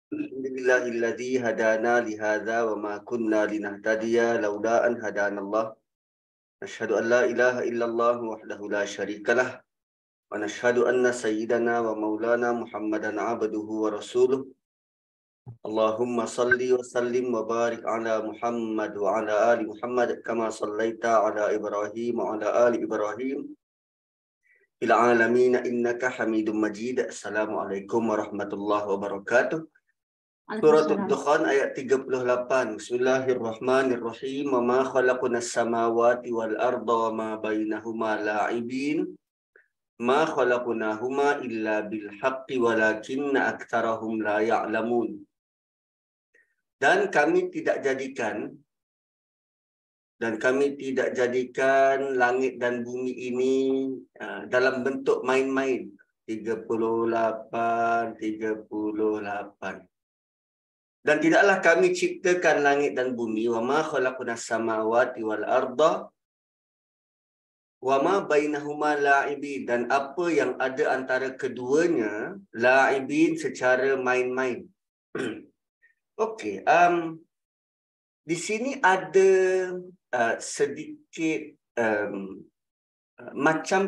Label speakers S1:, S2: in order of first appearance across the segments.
S1: Alhamdulillahilladzi hadana li hadza wa ma kunna linahtadiya laula an hadanallah. Nashhadu an la ilaha illallah wahdahu la syarikalah wa nashhadu anna sayyidana wa maulana Muhammadan abduhu wa rasuluh. Allahumma salli wa sallim wa barik ala Muhammad wa ala ali Muhammad kama sallaita ala Ibrahim wa ala ali Ibrahim fil alamin innaka Hamidum Majid. Assalamualaikum warahmatullahi wabarakatuh. Surat
S2: Waalaikumsalam.
S1: Ad-Dukhan ayat 38. Bismillahirrahmanirrahim. Wa ma khalaqnas samawati wal arda wa ma bainahuma la'ibin. Ma khalaqnahuma illa bil haqqi walakinna aktsarahum la ya'lamun. Dan kami tidak jadikan langit dan bumi ini dalam bentuk main-main. 38. Dan tidaklah kami ciptakan langit dan bumi, wa ma khalaqnas samawati wal arda wa ma bainahuma la'ibin, dan apa yang ada antara keduanya la'ibin, secara main-main. Okey, di sini ada sedikit macam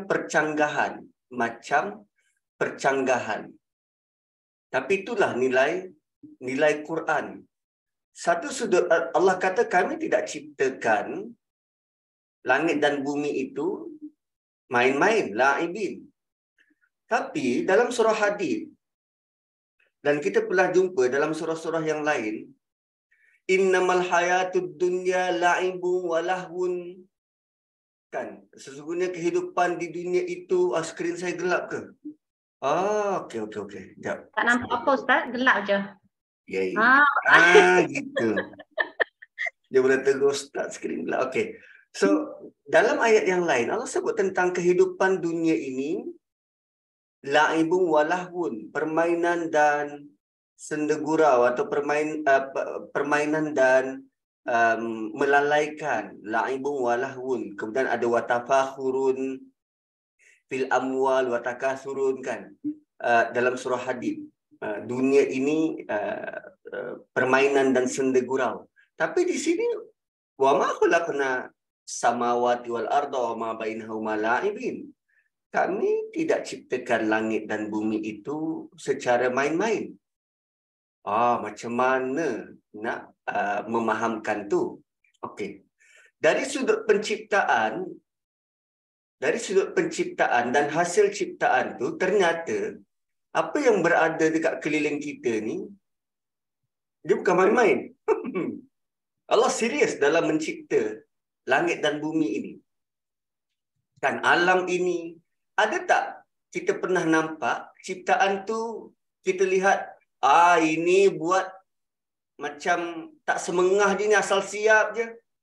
S1: percanggahan. Tapi itulah nilai Quran. Satu sudut Allah kata kami tidak ciptakan langit dan bumi itu main-main, la'ibin. Tapi dalam surah Hadid, dan kita pernah jumpa dalam surah-surah yang lain, innamal hayatud dunya la'ibun wa lahwun. Kan, sesungguhnya kehidupan di dunia itu, skrin saya gelap ke? Okey. Sekejap.
S2: Tak nampak apa Ustaz? Gelap je.
S1: Yay.
S2: Ah.
S1: Gitu. Dia boleh tegur Ustaz, skrin gelap. Okey. So, dalam ayat yang lain, Allah sebut tentang kehidupan dunia ini, la'ibun wa lahwun, permainan dan sendegurau, atau permainan dan melalaikan. La'ibun wa lahwun. Kemudian ada watafakhurun fil amwal wa takasurun, kan, dalam surah Hadid. Dunia ini permainan dan sendegurau. Tapi di sini wa ma khalaqna samawati wal arda wa ma bainahuma la'ibin. Kami tidak ciptakan langit dan bumi itu secara main-main. Macam mana nak memahamkan tu? Okey. Dari sudut penciptaan dan hasil ciptaan tu, ternyata apa yang berada dekat keliling kita ni, dia bukan main-main. Allah serius dalam mencipta langit dan bumi ini. Kan, alam ini, ada tak kita pernah nampak ciptaan tu, kita lihat, ini buat macam tak semengah dia ni, asal siap je.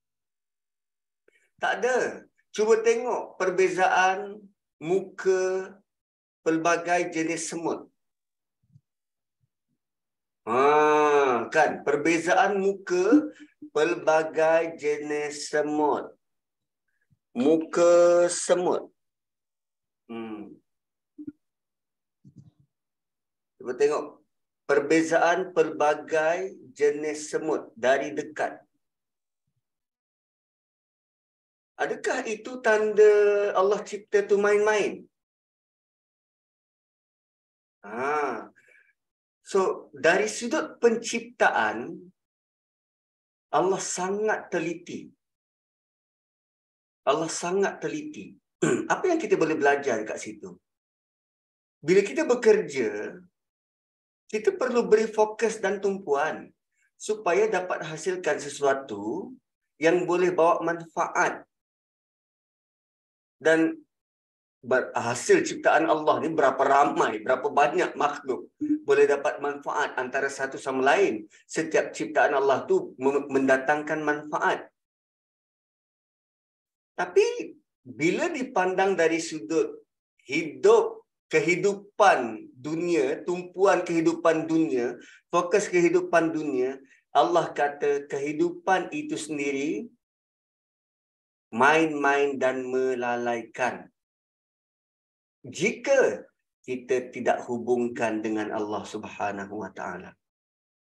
S1: Tak ada. Cuba tengok perbezaan muka pelbagai jenis semut. Kan, perbezaan muka pelbagai jenis semut. Muka semut. Cuba tengok perbezaan pelbagai jenis semut dari dekat. Adakah itu tanda Allah cipta tu main-main? So, dari sudut penciptaan, Allah sangat teliti. Apa yang kita boleh belajar kat situ? Bila kita bekerja, kita perlu beri fokus dan tumpuan supaya dapat hasilkan sesuatu yang boleh bawa manfaat. Dan hasil ciptaan Allah ni berapa ramai, berapa banyak makhluk boleh dapat manfaat antara satu sama lain. Setiap ciptaan Allah tu mendatangkan manfaat. Tapi bila dipandang dari sudut kehidupan dunia, tumpuan kehidupan dunia, fokus kehidupan dunia, Allah kata kehidupan itu sendiri main-main dan melalaikan. Jika kita tidak hubungkan dengan Allah Subhanahu Wa Taala.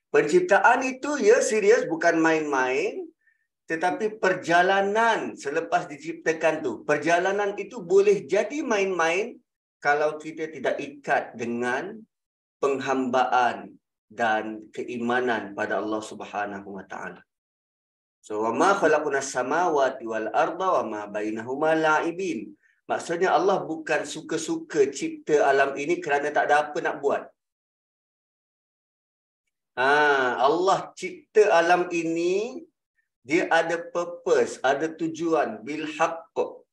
S1: Penciptaan itu ya serius, bukan main-main. Tetapi perjalanan selepas diciptakan tu, perjalanan itu boleh jadi main-main kalau kita tidak ikat dengan penghambaan dan keimanan pada Allah Subhanahu wa taala. So, wa ma khalaqnas samawati wal arda wa ma bainahuma la'ibin. Maksudnya Allah bukan suka-suka cipta alam ini kerana tak ada apa nak buat. Allah cipta alam ini, dia ada purpose, ada tujuan, bil haqq.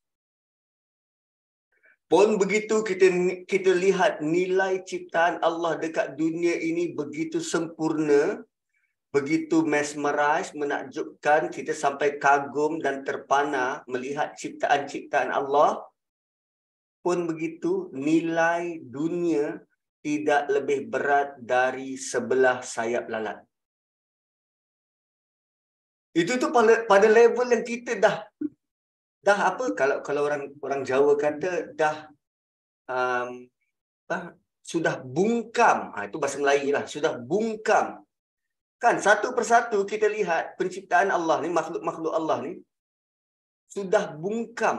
S1: Pun begitu kita lihat nilai ciptaan Allah dekat dunia ini begitu sempurna, begitu mesmerize, menakjubkan, kita sampai kagum dan terpana melihat ciptaan-ciptaan Allah. Pun begitu, nilai dunia tidak lebih berat dari sebelah sayap lalat. Itu tu pada level yang kita dah apa, kalau orang Jawa kata dah sudah bungkam. Itu bahasa Melayu lah, sudah bungkam. Kan satu persatu kita lihat penciptaan Allah ni, makhluk-makhluk Allah ni sudah bungkam.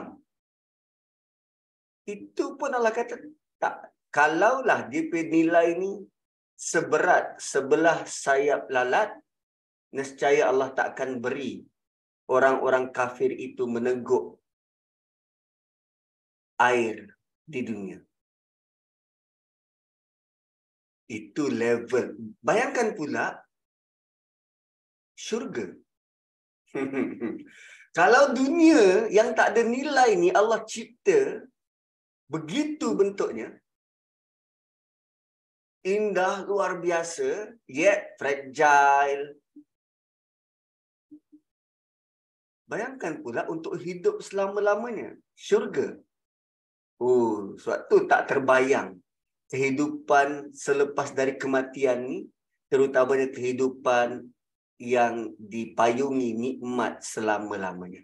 S1: Itu pun Allah kata tak, kalaulah dia nilai ni seberat sebelah sayap lalat, nescaya Allah tak akan beri orang-orang kafir itu meneguk air di dunia. Itu level. Bayangkan pula syurga. Kalau dunia yang tak ada nilai ni Allah cipta begitu bentuknya, indah luar biasa, yet fragile. Bayangkan pula untuk hidup selama-lamanya, syurga. Sebab tu tak terbayang kehidupan selepas dari kematian ni, terutamanya kehidupan yang dipayungi nikmat selama-lamanya.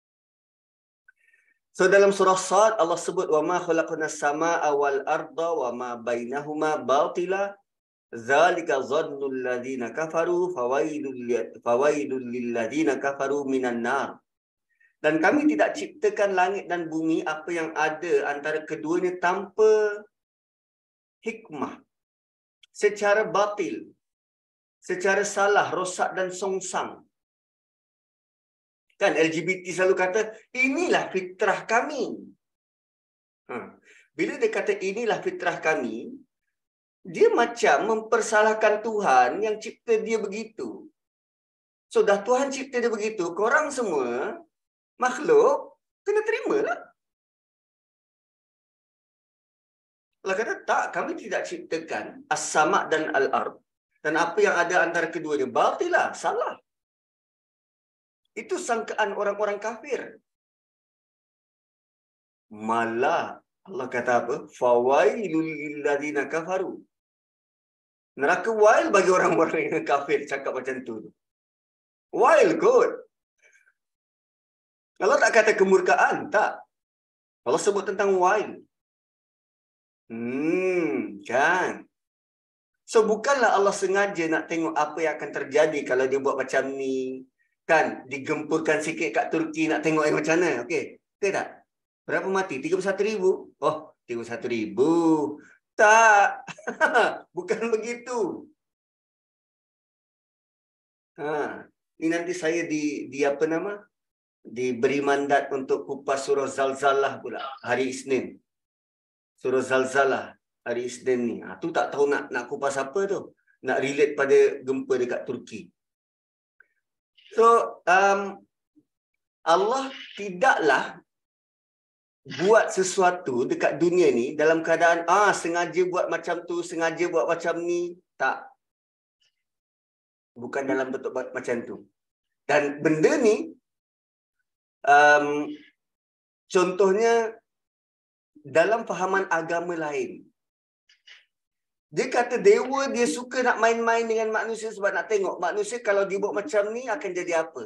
S1: So dalam surah Sad Allah sebut wa ma khalaqnas samaa'a wal arda wa ma bainahuma batila zalika dhannul ladzina kafaru fawailul lil ladzina kafaru minan nar. Dan kami tidak ciptakan langit dan bumi, apa yang ada antara keduanya, tanpa hikmah, secara batil, secara salah, rosak dan songsang. Kan LGBT selalu kata, inilah fitrah kami. Bila dia kata inilah fitrah kami, dia macam mempersalahkan Tuhan yang cipta dia begitu. So dah Tuhan cipta dia begitu, korang semua makhluk kena terimalah. Allah kata, tak, kami tidak ciptakan as-sama' dan al-ard. Dan apa yang ada antara keduanya, batilah, salah. Itu sangkaan orang-orang kafir. Malah Allah kata apa? Fawailul lilladzina kafaru. Neraka wail bagi orang-orang yang kafir cakap macam tu. Wail kot. Allah tak kata kemurkaan, tak. Allah sebut tentang wail. Kan. So bukanlah Allah sengaja nak tengok apa yang akan terjadi kalau dia buat macam ni. Kan, digempurkan sikit kat Turki nak tengok macam mana. Okey. Okey tak? Berapa mati? 31,000. Oh, 31,000. Tak. Bukan begitu. Ini nanti saya di apa nama? Diberi mandat untuk kupas surah Zalzalah pula hari Isnin. Surah Zalzalah hari Isnin ni. Tu tak tahu nak kupas apa tu. Nak relate pada gempa dekat Turki. So, Allah tidaklah buat sesuatu dekat dunia ni dalam keadaan sengaja buat macam tu, sengaja buat macam ni. Tak. Bukan dalam bentuk macam tu. Dan benda ni contohnya dalam fahaman agama lain. Dia kata dewa dia suka nak main-main dengan manusia sebab nak tengok manusia kalau dia buat macam ni akan jadi apa.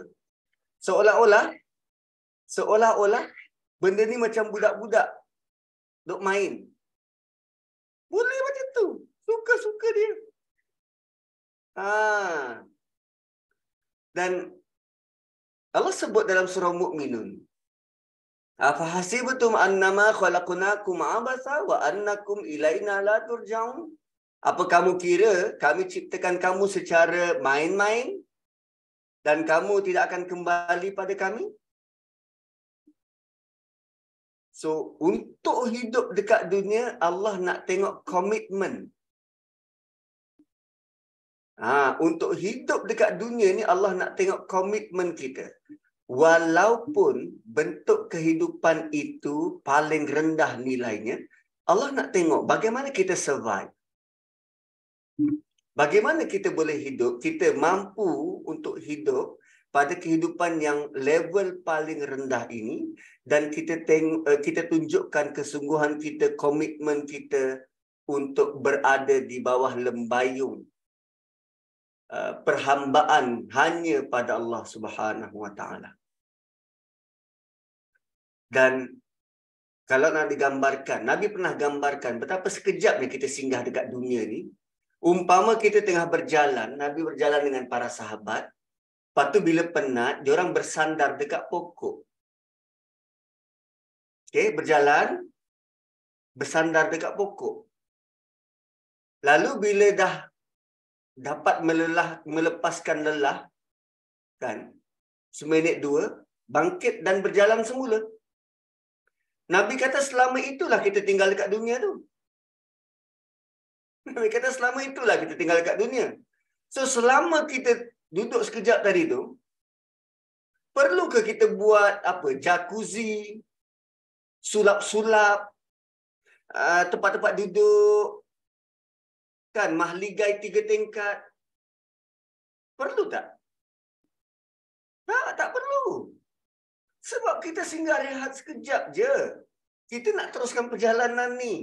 S1: Seolah-olah benda ni macam budak-budak duk main. Boleh macam tu. Suka-suka dia. Dan Allah sebut dalam surah Mu'minun, afahasibatum annama khalaqnakum abasa wa annakum ilaina la turja'un? Apa kamu kira kami ciptakan kamu secara main-main dan kamu tidak akan kembali pada kami? So, untuk hidup dekat dunia, Allah nak tengok komitmen. Untuk hidup dekat dunia ni, Allah nak tengok komitmen kita. Walaupun bentuk kehidupan itu paling rendah nilainya, Allah nak tengok bagaimana kita survive. Bagaimana kita boleh hidup, kita mampu untuk hidup pada kehidupan yang level paling rendah ini, dan kita tunjukkan kesungguhan kita, komitmen kita untuk berada di bawah lembayung perhambaan hanya pada Allah Subhanahu Wa Taala. Dan kalau nak digambarkan, Nabi pernah gambarkan betapa sekejapnya kita singgah dekat dunia ni. Umpama kita tengah berjalan, Nabi berjalan dengan para sahabat, lepas tu bila penat, diorang bersandar dekat pokok. Okay, berjalan, bersandar dekat pokok. Lalu bila dah dapat melepaskan lelah, kan, seminit dua, bangkit dan berjalan semula. Nabi kata selama itulah kita tinggal dekat dunia tu. Nabi kata selama itulah kita tinggal dekat dunia. So selama kita duduk sekejap tadi tu, perlukah kita buat apa? Jacuzzi, sulap-sulap, tempat-tempat duduk, kan, mahligai 3 tingkat. Perlu tak? Tak perlu. Sebab kita singgah rehat sekejap je. Kita nak teruskan perjalanan ni.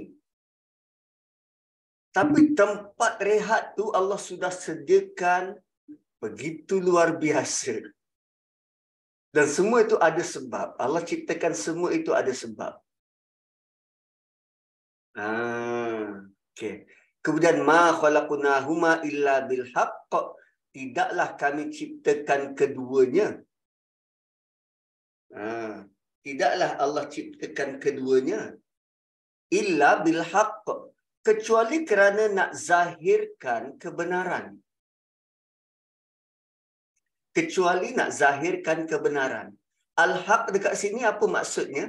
S1: Tapi tempat rehat tu Allah sudah sediakan begitu luar biasa. Dan semua itu ada sebab. Allah ciptakan semua itu ada sebab. Okay. Kemudian ma khalaqnahuma illa bil haqq, tidaklah kami ciptakan keduanya. Tidaklah Allah ciptakan keduanya illa bil haqq, kecuali kerana nak zahirkan kebenaran. Kecuali nak zahirkan kebenaran. Al-haq dekat sini apa maksudnya?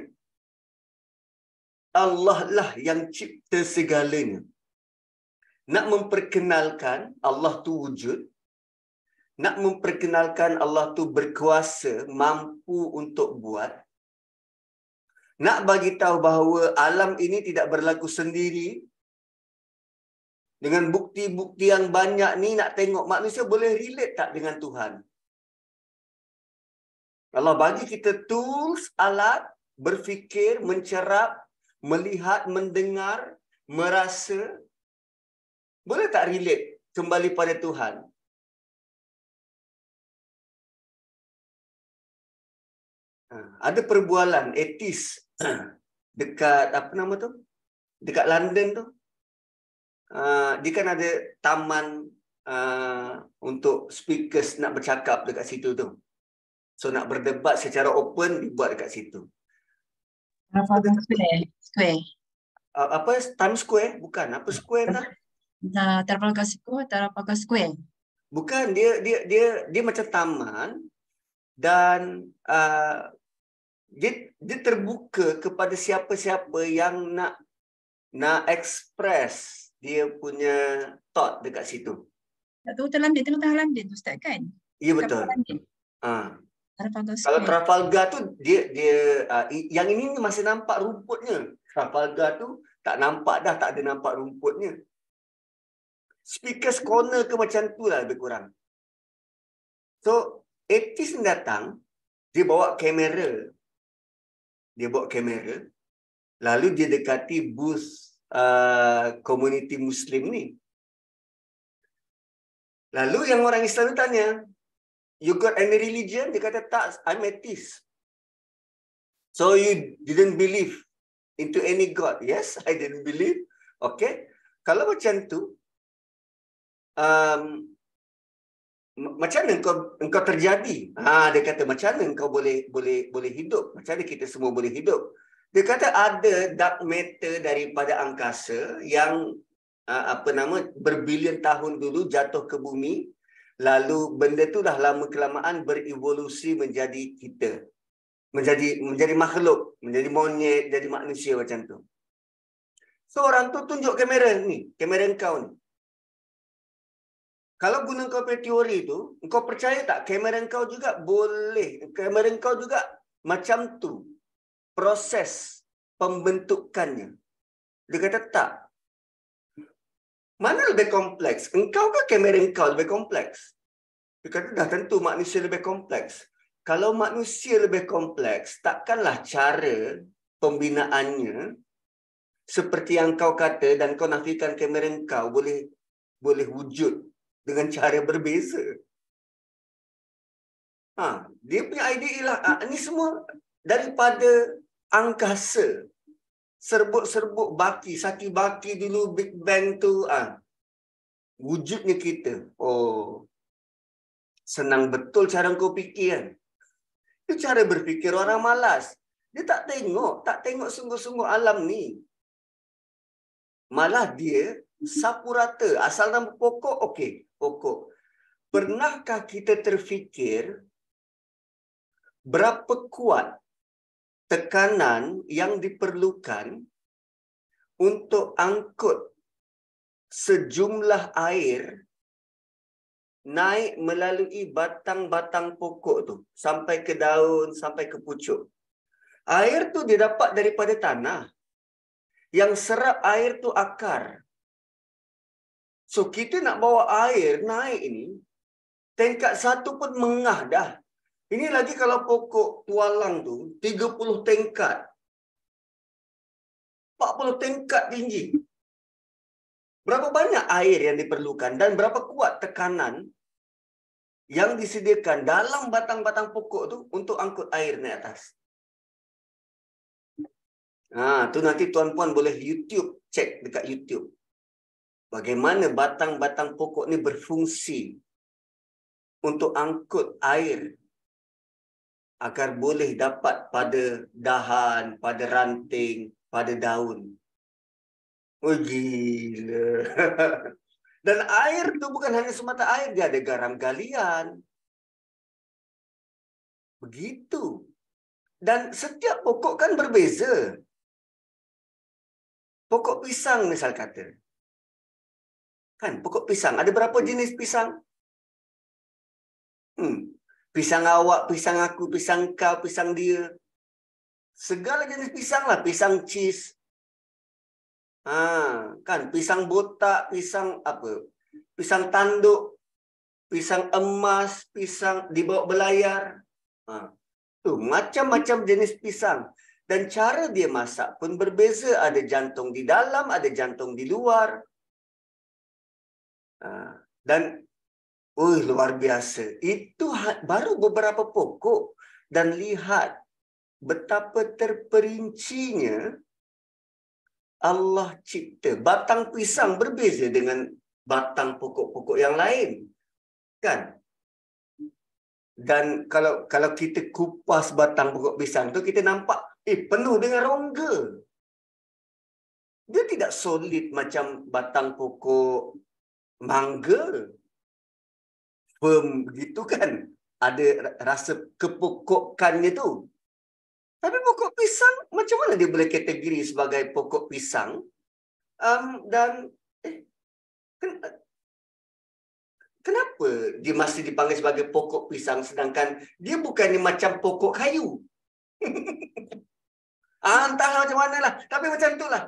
S1: Allah lah yang cipta segalanya. Nak memperkenalkan Allah tu wujud, nak memperkenalkan Allah tu berkuasa, mampu untuk buat, nak bagi tahu bahawa alam ini tidak berlaku sendiri. Dengan bukti-bukti yang banyak ni, nak tengok manusia boleh relate tak dengan Tuhan. Allah bagi kita tools, alat, berfikir, mencerap, melihat, mendengar, merasa. Boleh tak relate kembali pada Tuhan? Ada perbualan etis dekat apa nama tu? Dekat London tu. Dia kan ada taman untuk speakers nak bercakap dekat situ tu. So nak berdebat secara open dibuat dekat situ.
S3: Trafalgar Square.
S1: Apa Times Square? Bukan. Apa square tak?
S3: Trafalgar Square.
S1: Bukan, dia macam taman dan dia terbuka kepada siapa-siapa yang nak express dia punya thought dekat situ.
S3: Tak tahu tengah London tu Ustaz kan?
S1: Ya, betul.
S3: Trafalgar
S1: Kalau
S3: Square.
S1: Trafalgar tu dia yang ini masih nampak rumputnya. Trafalgar tu tak nampak dah, tak ada nampak rumputnya. Speakers corner ke macam tu lah lebih kurang. So, etis datang, dia bawa kamera. Lalu dia dekati booth komuniti Muslim ni. Lalu yang orang Islam ni tanya, you got any religion? Dia kata, tak, I'm atheist. So you didn't believe into any God? Yes, I didn't believe. Okay. Kalau macam tu, macam mana engkau terjadi? Dia kata macam mana engkau boleh hidup? Macam mana kita semua boleh hidup? Dia kata ada dark matter daripada angkasa yang berbilion tahun dulu jatuh ke bumi, lalu benda tu dah lama kelamaan berevolusi menjadi kita. Menjadi makhluk, menjadi monyet, jadi manusia macam tu. So orang tu tunjuk kamera ni, kamera engkau ni. Kalau guna kau punya teori tu, engkau percaya tak kamera engkau juga boleh, kamera engkau juga macam tu proses pembentukannya? Dia kata tak. Mana lebih kompleks? Engkau ke kamera engkau lebih kompleks? Dia kata dah tentu manusia lebih kompleks. Kalau manusia lebih kompleks, takkanlah cara pembinaannya seperti yang kau kata dan kau nafikan kamera engkau boleh wujud dengan cara berbeza. Dia punya idea ialah ini semua daripada angkasa. Serbuk-serbuk baki, saki baki dulu Big Bang tu, wujudnya kita. Oh, senang betul cara kau fikir kan. Itu cara berfikir orang malas. Dia tak tengok sungguh-sungguh alam ni. Malah dia sapu rata. Asal nama pokok, okey, pokok. Pernahkah kita terfikir berapa kuat tekanan yang diperlukan untuk angkut sejumlah air naik melalui batang-batang pokok tu sampai ke daun, sampai ke pucuk? Air tu dia dapat daripada tanah. Yang serap air tu akar. So kita nak bawa air naik ini, tingkat satu pun mengah dah. Ini lagi kalau pokok tualang tu 30 tingkat. 40 tingkat tinggi. Berapa banyak air yang diperlukan dan berapa kuat tekanan yang disediakan dalam batang-batang pokok tu untuk angkut air naik atas. Tu nanti tuan-puan boleh YouTube, cek dekat YouTube. Bagaimana batang-batang pokok ni berfungsi untuk angkut air agar boleh dapat pada dahan, pada ranting, pada daun. Oh gila. Dan air tu bukan hanya semata air, dia ada garam galian. Begitu. Dan setiap pokok kan berbeza. Pokok pisang misal kata. Kan, pokok pisang. Ada berapa jenis pisang? Pisang awak, pisang aku, pisang kau, pisang dia. Segala jenis pisang lah. Pisang cheese. Kan, pisang botak, pisang apa? Pisang tanduk, pisang emas, pisang dibawa belayar. Tu macam-macam jenis pisang. Dan cara dia masak pun berbeza. Ada jantung di dalam, ada jantung di luar. Dan luar biasa. Itu baru beberapa pokok. Dan lihat betapa terperincinya Allah cipta. Batang pisang berbeza dengan batang pokok-pokok yang lain. Kan? Dan kalau kita kupas batang pokok pisang tu, kita nampak penuh dengan rongga. Dia tidak solid macam batang pokok mangga. Firm begitu kan. Ada rasa kepokokannya tu. Tapi pokok pisang, macam mana dia boleh kategori sebagai pokok pisang? Kenapa dia masih dipanggil sebagai pokok pisang sedangkan dia bukannya macam pokok kayu? Entahlah macam mana lah. Tapi macam itulah.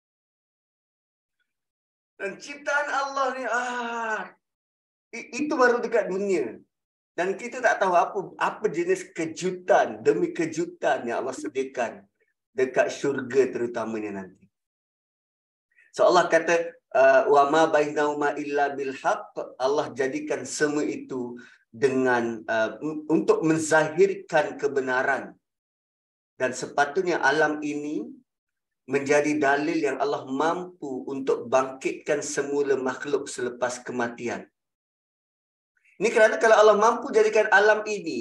S1: Dan ciptaan Allah ni, itu baru dekat dunia. Dan kita tak tahu apa jenis kejutan demi kejutan yang Allah sediakan dekat syurga terutamanya nanti. So Allah kata, wa ma bainahuma illa bil haqq. Allah jadikan semua itu dengan untuk menzahirkan kebenaran. Dan sepatutnya alam ini menjadi dalil yang Allah mampu untuk bangkitkan semula makhluk selepas kematian. Ini kerana kalau Allah mampu jadikan alam ini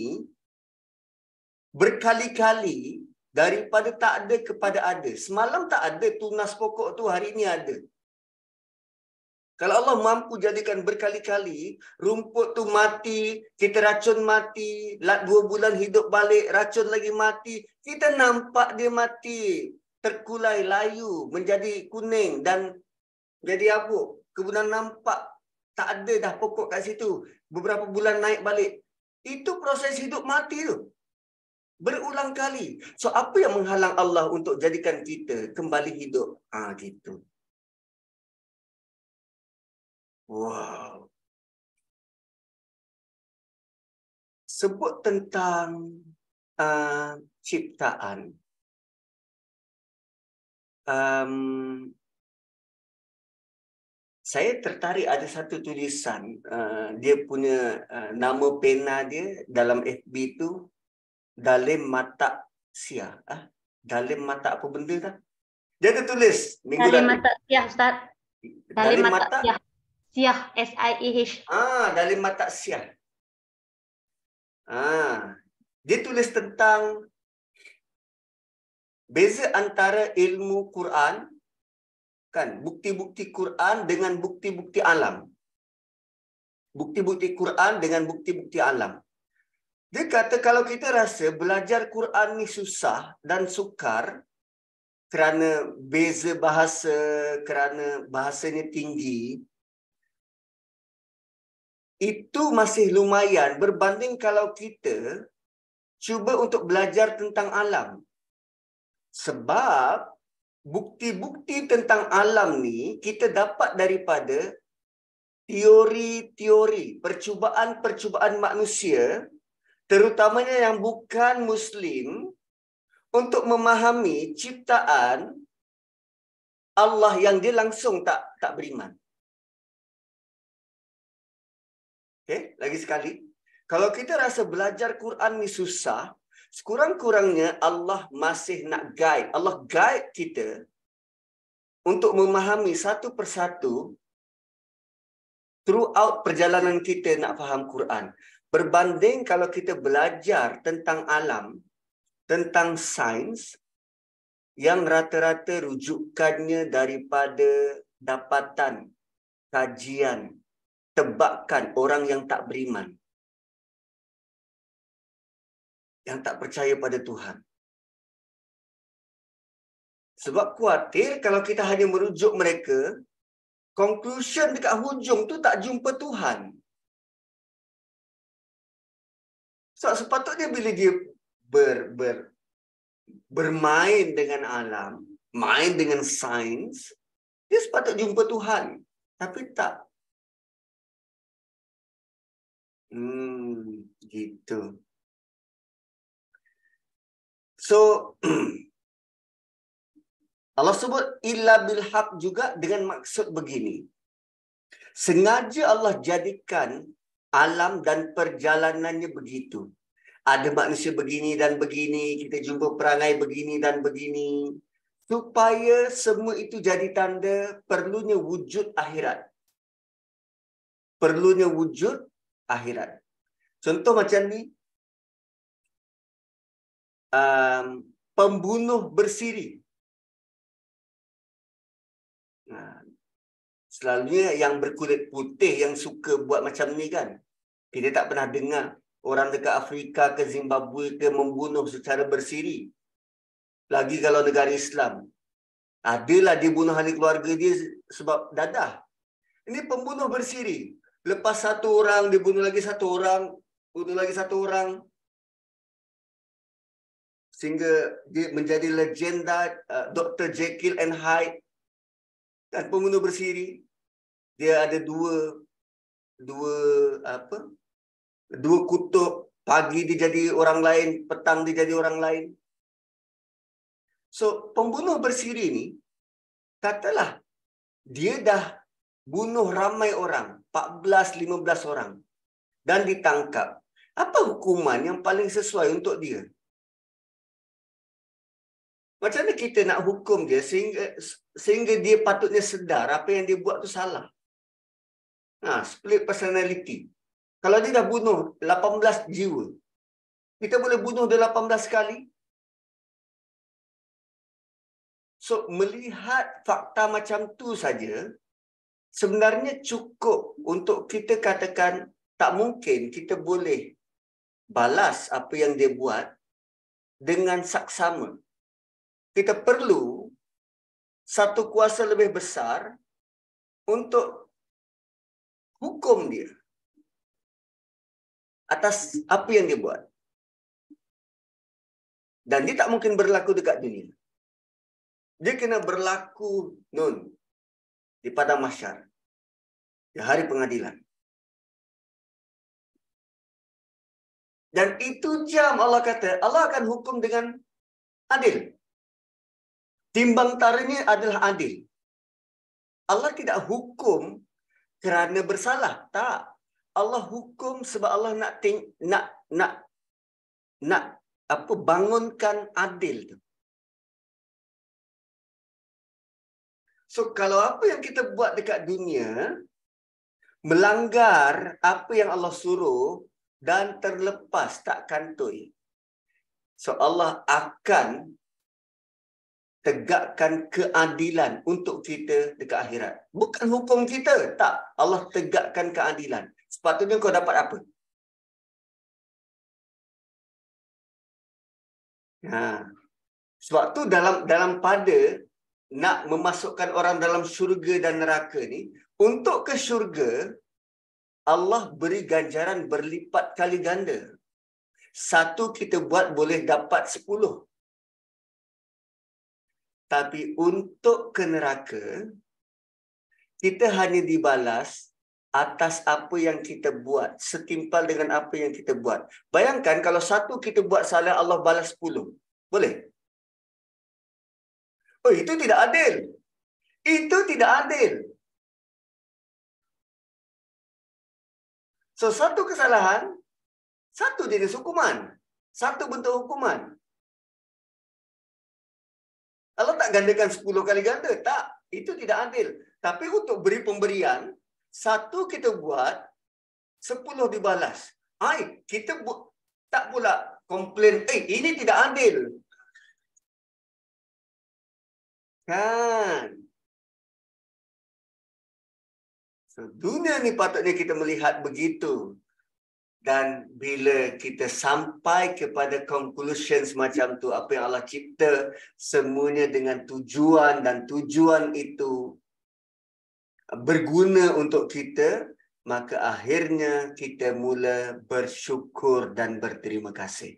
S1: berkali-kali daripada tak ada kepada ada. Semalam tak ada tunas pokok tu, hari ini ada. Kalau Allah mampu jadikan berkali-kali, rumput tu mati, kita racun mati, 2 bulan hidup balik, racun lagi mati, kita nampak dia mati, terkulai, layu, menjadi kuning dan jadi abuk. Kemudian nampak tak ada dah pokok kat situ. Beberapa bulan naik balik. Itu proses hidup mati tu. Berulang kali. So, apa yang menghalang Allah untuk jadikan kita kembali hidup? Gitu. Wow. Sebut tentang ciptaan. Saya tertarik ada satu tulisan. Dia punya nama pena dia dalam FB tu, Dalim Mata Sia. Dalim Mata apa benda tak? Dia ada tulis minggu
S2: Dalim
S1: lalu.
S2: Mata Siah, Ustaz. Dalim Mata Siah. Siah, S-I-E-H.
S1: Dalim Mata Sia. Dia tulis tentang beza antara ilmu Quran, kan, bukti-bukti Quran dengan bukti-bukti alam. Bukti-bukti Quran dengan bukti-bukti alam. Dia kata kalau kita rasa belajar Quran ni susah dan sukar kerana beza bahasa, kerana bahasanya tinggi, itu masih lumayan berbanding kalau kita cuba untuk belajar tentang alam. Sebab bukti-bukti tentang alam ni kita dapat daripada teori-teori, percubaan-percubaan manusia, terutamanya yang bukan Muslim, untuk memahami ciptaan Allah yang dia langsung tak beriman. Okay, lagi sekali. Kalau kita rasa belajar Quran ni susah, sekurang-kurangnya Allah masih nak guide. Allah guide kita untuk memahami satu persatu throughout perjalanan kita nak faham Quran. Berbanding kalau kita belajar tentang alam, tentang sains, yang rata-rata rujukannya daripada dapatan, kajian, tebakan orang yang tak beriman, yang tak percaya pada Tuhan. Sebab khuatir kalau kita hanya merujuk mereka, conclusion dekat hujung tu tak jumpa Tuhan. So, sepatutnya bila dia bermain dengan alam, main dengan sains, dia sepatutnya jumpa Tuhan. Tapi tak. Gitu. So, Allah sebut illa bil haq juga dengan maksud begini. Sengaja Allah jadikan alam dan perjalanannya begitu. Ada manusia begini dan begini, kita jumpa perangai begini dan begini, supaya semua itu jadi tanda perlunya wujud akhirat. Perlunya wujud akhirat. Contoh macam ni, pembunuh bersiri. Selalunya yang berkulit putih yang suka buat macam ni kan. Kita tak pernah dengar orang dekat Afrika ke Zimbabwe ke membunuh secara bersiri. Lagi kalau negara Islam. Adalah dia bunuh ahli keluarga dia sebab dadah. Ini pembunuh bersiri. Lepas satu orang, dia bunuh lagi satu orang, bunuh lagi satu orang. Sehingga dia menjadi legenda Dr. Jekyll and Hyde. Dan pembunuh bersiri. Dia ada dua kutub. Pagi dia jadi orang lain, petang dia jadi orang lain. So, pembunuh bersiri ni, katalah, dia dah bunuh ramai orang, 14-15 orang. Dan ditangkap. Apa hukuman yang paling sesuai untuk dia? Macam mana kita nak hukum dia sehingga dia patutnya sedar apa yang dia buat tu salah? Split personality. Kalau dia dah bunuh 18 jiwa, kita boleh bunuh dia 18 kali? So, melihat fakta macam tu saja, sebenarnya cukup untuk kita katakan tak mungkin kita boleh balas apa yang dia buat dengan saksama. Kita perlu satu kuasa lebih besar untuk hukum dia atas apa yang dia buat. Dan dia tak mungkin berlaku dekat dunia. Dia kena berlaku di padang mahsyar, di hari pengadilan. Dan itu jam Allah kata, Allah akan hukum dengan adil. Timbang taranya adalah adil. Allah tidak hukum kerana bersalah. Tak. Allah hukum sebab Allah nak bangunkan adil tu. So, kalau apa yang kita buat dekat dunia melanggar apa yang Allah suruh dan terlepas, tak kantoi, so Allah akan tegakkan keadilan untuk kita dekat akhirat. Bukan hukum kita, tak. Allah tegakkan keadilan. Sepatutnya kau dapat apa? Sebab tu dalam pada nak memasukkan orang dalam syurga dan neraka ni, untuk ke syurga Allah beri ganjaran berlipat kali ganda. Satu kita buat boleh dapat 10. Tapi untuk ke neraka, kita hanya dibalas atas apa yang kita buat, setimpal dengan apa yang kita buat. Bayangkan kalau satu kita buat salah, Allah balas 10. Boleh? Oh, itu tidak adil. Itu tidak adil. So, satu kesalahan, satu jenis hukuman. Satu bentuk hukuman. Allah tak gandakan 10 kali ganda. Tak. Itu tidak adil. Tapi untuk beri pemberian, satu kita buat, 10 dibalas. Kita tak pula komplain, ini tidak adil. Kan? So, dunia ni patutnya kita melihat begitu. Dan bila kita sampai kepada conclusion semacam tu, apa yang Allah cipta, semuanya dengan tujuan, dan tujuan itu berguna untuk kita, maka akhirnya kita mula bersyukur dan berterima kasih.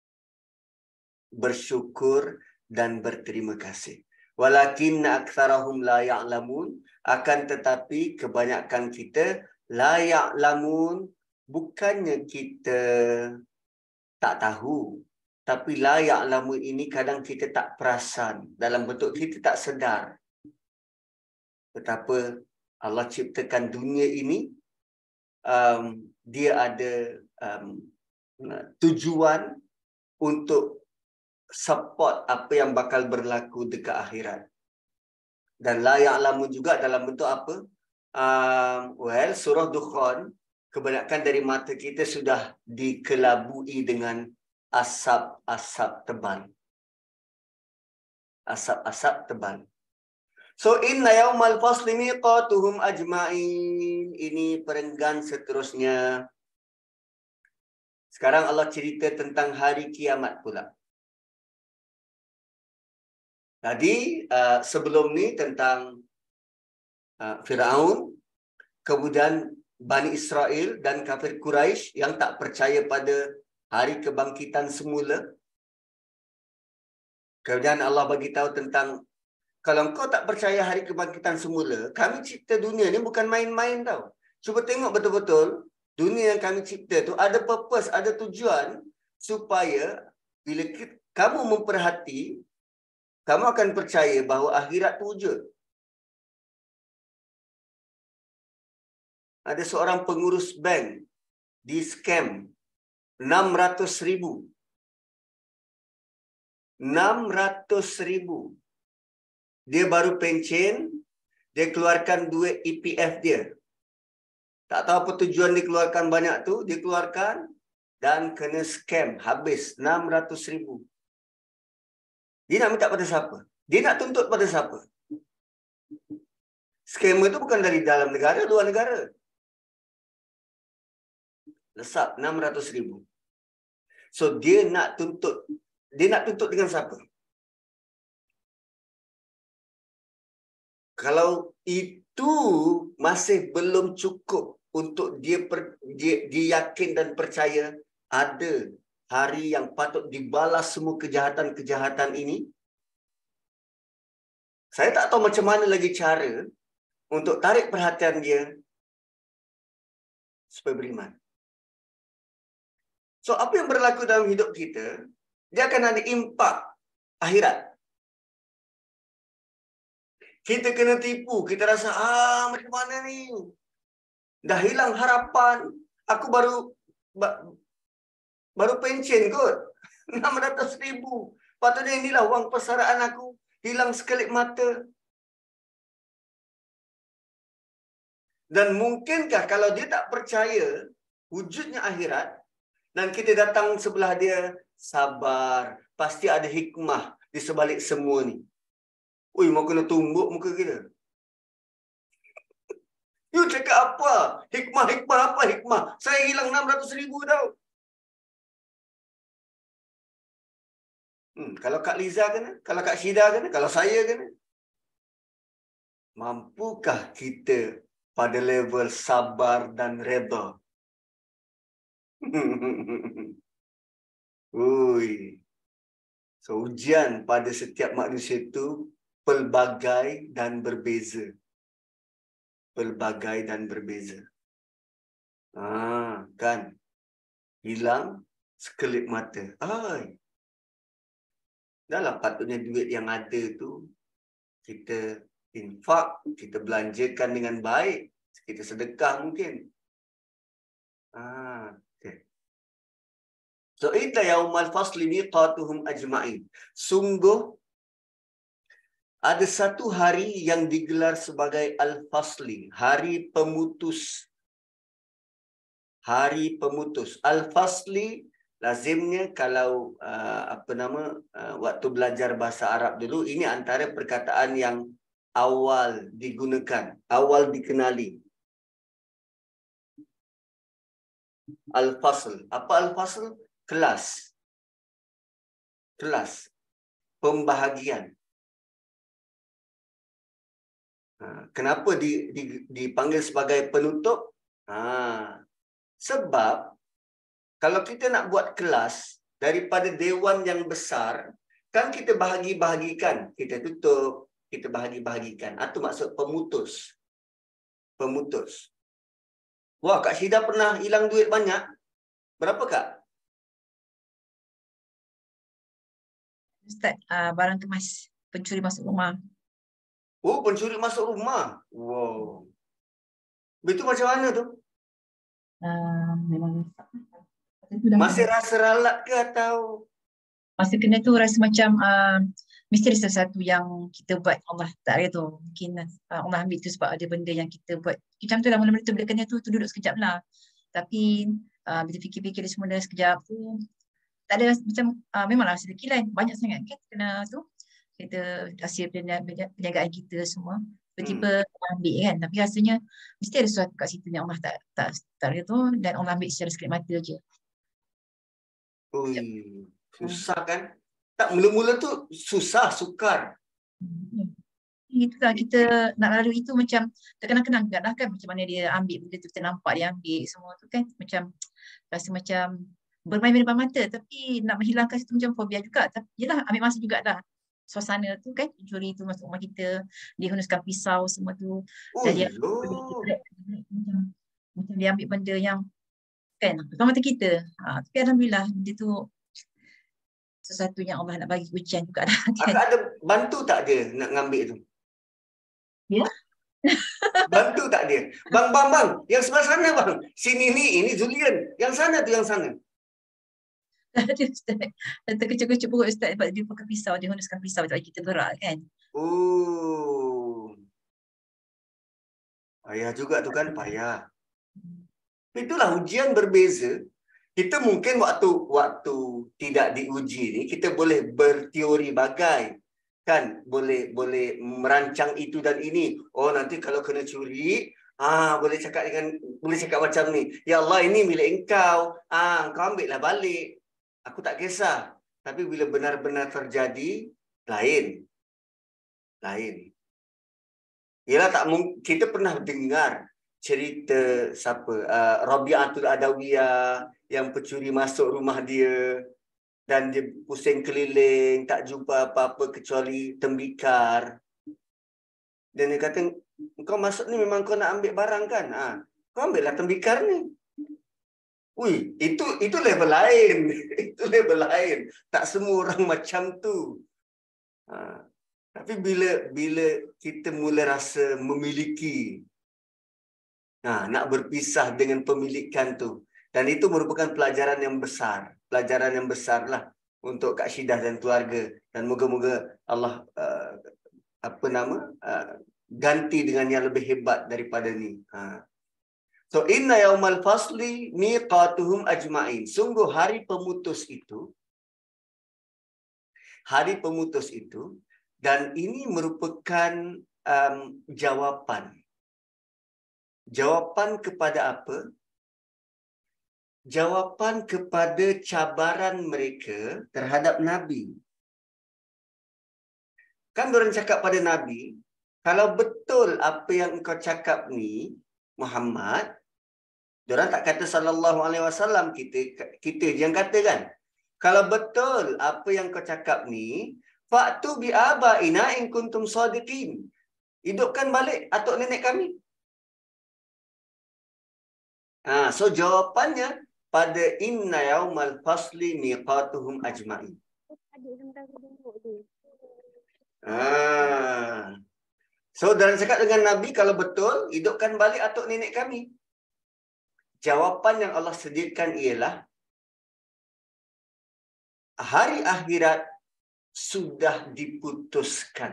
S1: Bersyukur dan berterima kasih. Walakinna aktsarahum la ya'lamun, akan tetapi kebanyakan kita la ya'lamun, bukannya kita tak tahu, tapi la ya'lamun ini kadang kita tak perasan, dalam bentuk kita tak sedar betapa Allah ciptakan dunia ini, dia ada tujuan untuk support apa yang bakal berlaku dekat akhirat. Dan la ya'lamun juga dalam bentuk apa? Surah Dukhan, kebanyakan dari mata kita sudah dikelabui dengan asap-asap tebal. Asap-asap tebal. So, inna yawmal fasli miqatuhum ajma'in. Ini perenggan seterusnya. Sekarang Allah cerita tentang hari kiamat pula. Tadi sebelum ni tentang Firaun, kemudian Bani Israel dan kafir Quraisy yang tak percaya pada hari kebangkitan semula. Kemudian Allah bagi tahu tentang, kalau kau tak percaya hari kebangkitan semula, kami cipta dunia ni bukan main-main tau. Cuba tengok betul-betul dunia yang kami cipta tu ada purpose, ada tujuan, supaya bila kamu memperhati, kamu akan percaya bahawa akhirat tu wujud. Ada seorang pengurus bank di scam 600,000. 600,000. Dia baru pencen, dia keluarkan duit EPF dia. Tak tahu apa tujuan dikeluarkan banyak tu, dikeluarkan dan kena scam, habis 600,000. Dia nak minta pada siapa? Dia nak tuntut pada siapa? Scammer tu bukan dari dalam negara, luar negara. Lesap 600,000. So dia nak tuntut dengan siapa? Kalau itu masih belum cukup untuk dia yakin dan percaya ada hari yang patut dibalas semua kejahatan-kejahatan ini, saya tak tahu macam mana lagi cara untuk tarik perhatian dia supaya beriman. So, apa yang berlaku dalam hidup kita, dia akan ada impak akhirat. Kita kena tipu, kita rasa, macam mana ni? Dah hilang harapan. Aku baru pencen kot. 600,000. Patutnya inilah wang persaraan aku. Hilang sekelip mata. Dan mungkinkah kalau dia tak percaya wujudnya akhirat, dan kita datang sebelah dia, sabar. Pasti ada hikmah di sebalik semua ni. Ui, mau kena tumbuk muka kita. You cakap apa? Hikmah apa hikmah? Saya hilang 600,000 tau. Kalau Kak Liza kena? Kalau Kak Syida kena? Kalau saya kena? Mampukah kita pada level sabar dan redha? Ui. So, ujian pada setiap manusia itu pelbagai dan berbeza. Pelbagai dan berbeza. Kan? Hilang sekelip mata. Dahlah patutnya duit yang ada tu kita infak, kita belanjakan dengan baik, kita sedekah mungkin. Okay. So, inna yaumal fasli miqatuhum ajma'in. Sungguh ada satu hari yang digelar sebagai Al-Fasli, hari pemutus. Hari pemutus. Al-Fasli lazimnya kalau waktu belajar bahasa Arab dulu, ini antara perkataan yang awal digunakan, awal dikenali. Al-Fasl. Apa Al-Fasl? Kelas. Kelas. Pembahagian. Kenapa dipanggil sebagai penutup? Sebab kalau kita nak buat kelas daripada dewan yang besar, kan kita bahagi-bahagikan. Kita tutup, kita bahagi-bahagikan. Itu maksud pemutus. Pemutus. Wah, Kak Syida pernah hilang duit banyak. Berapa, Kak?
S3: Ustaz, barang kemas, pencuri masuk rumah.
S1: Oh, pencuri masuk rumah. Wow. Itu macam mana tu?
S3: Memang
S1: masih rasa ralat ke atau?
S3: Masa kena tu rasa macam mesti ada sesuatu yang kita buat Allah tak ada tu. Mungkin Allah ambil tu sebab ada benda yang kita buat. Macam tu lah mula-mula tu bila kena tu duduk sekejap lah. Tapi bila fikir-fikir semua dah sekejap tu, tak ada macam memanglah rasa terkilan. Banyak sangat kan kena tu. Kita hasil penjagaan kita semua. Tiba-tiba ambil kan. Tapi rasanya mesti ada sesuatu kat situ yang Allah tak ada tu. Dan Allah ambil secara sekelip mata je.
S1: Susah kan? Tak, mula-mula tu susah, sukar.
S3: Itulah kita nak lalu itu macam terkenang-kenang juga lah kan macam mana dia ambil benda tu, kita nampak dia ambil semua tu kan macam rasa macam bermain depan mata tapi nak menghilangkan situ macam fobia juga. Tapi yelah ambil masa jugalah suasana tu kan, pencuri tu masuk rumah kita, dia hunuskan pisau semua tu dan dia macam dia ambil benda yang kan depan mata kita. Tapi alhamdulillah benda tu sesuatu yang Allah nak bagi ujian juga dah.
S1: Kan? Ada bantu tak dia nak ngambil tu?
S3: Ya.
S1: Bantu tak dia? Bang, yang sebelah sana bang. Sini ni, ini Zulian. Yang sana tu, yang sana.
S3: Ada Ustaz. Terkecup-kecup perut Ustaz sebab dia pakai pisau, dia hunuskan pisau sebab kita berak kan.
S1: Payah juga tu kan, payah. Itulah ujian berbeza. Kita mungkin waktu tidak diuji ni kita boleh berteori bagai, kan? Boleh merancang itu dan ini. Oh, nanti kalau kena curi, boleh cakap macam ni. Ya Allah, ini milik engkau. Engkau ambillah balik. Aku tak kisah. Tapi bila benar-benar terjadi, lain. Ialah tak mungkin. Kita pernah dengar cerita siapa? Rabi'atul Adawiyah yang pencuri masuk rumah dia dan dia pusing keliling, tak jumpa apa-apa kecuali tembikar. Dan dia kata, kau masuk ni memang kau nak ambil barang kan? Kau ambillah tembikar ni. Ui, itu level lain. Itu level lain. Tak semua orang macam tu. Tapi bila kita mula rasa memiliki, nak berpisah dengan pemilikan tu. Dan itu merupakan pelajaran yang besar. Pelajaran yang besar lah untuk Kak Syidah dan keluarga. Dan moga-moga Allah ganti dengan yang lebih hebat daripada ni. So inna yaumal fasli miqatuhum ajma'in. Sungguh hari pemutus itu, dan ini merupakan jawapan. Jawapan kepada apa? Jawapan kepada cabaran mereka terhadap Nabi. Kan diorang cakap pada Nabi, kalau betul apa yang engkau cakap ni, Muhammad, diorang tak kata sallallahu alaihi wasallam, kita je yang kata kan. Kalau betul apa yang kau cakap ni, fa'tu bi abaina in kuntum shadiqin. Hidupkan balik atuk nenek kami. So jawapannya pada inna yaumal fasli miqatuhum ajma'in. So dan cakap dengan Nabi, kalau betul hidupkan balik atuk nenek kami. Jawapan yang Allah sediakan ialah hari akhirat sudah diputuskan.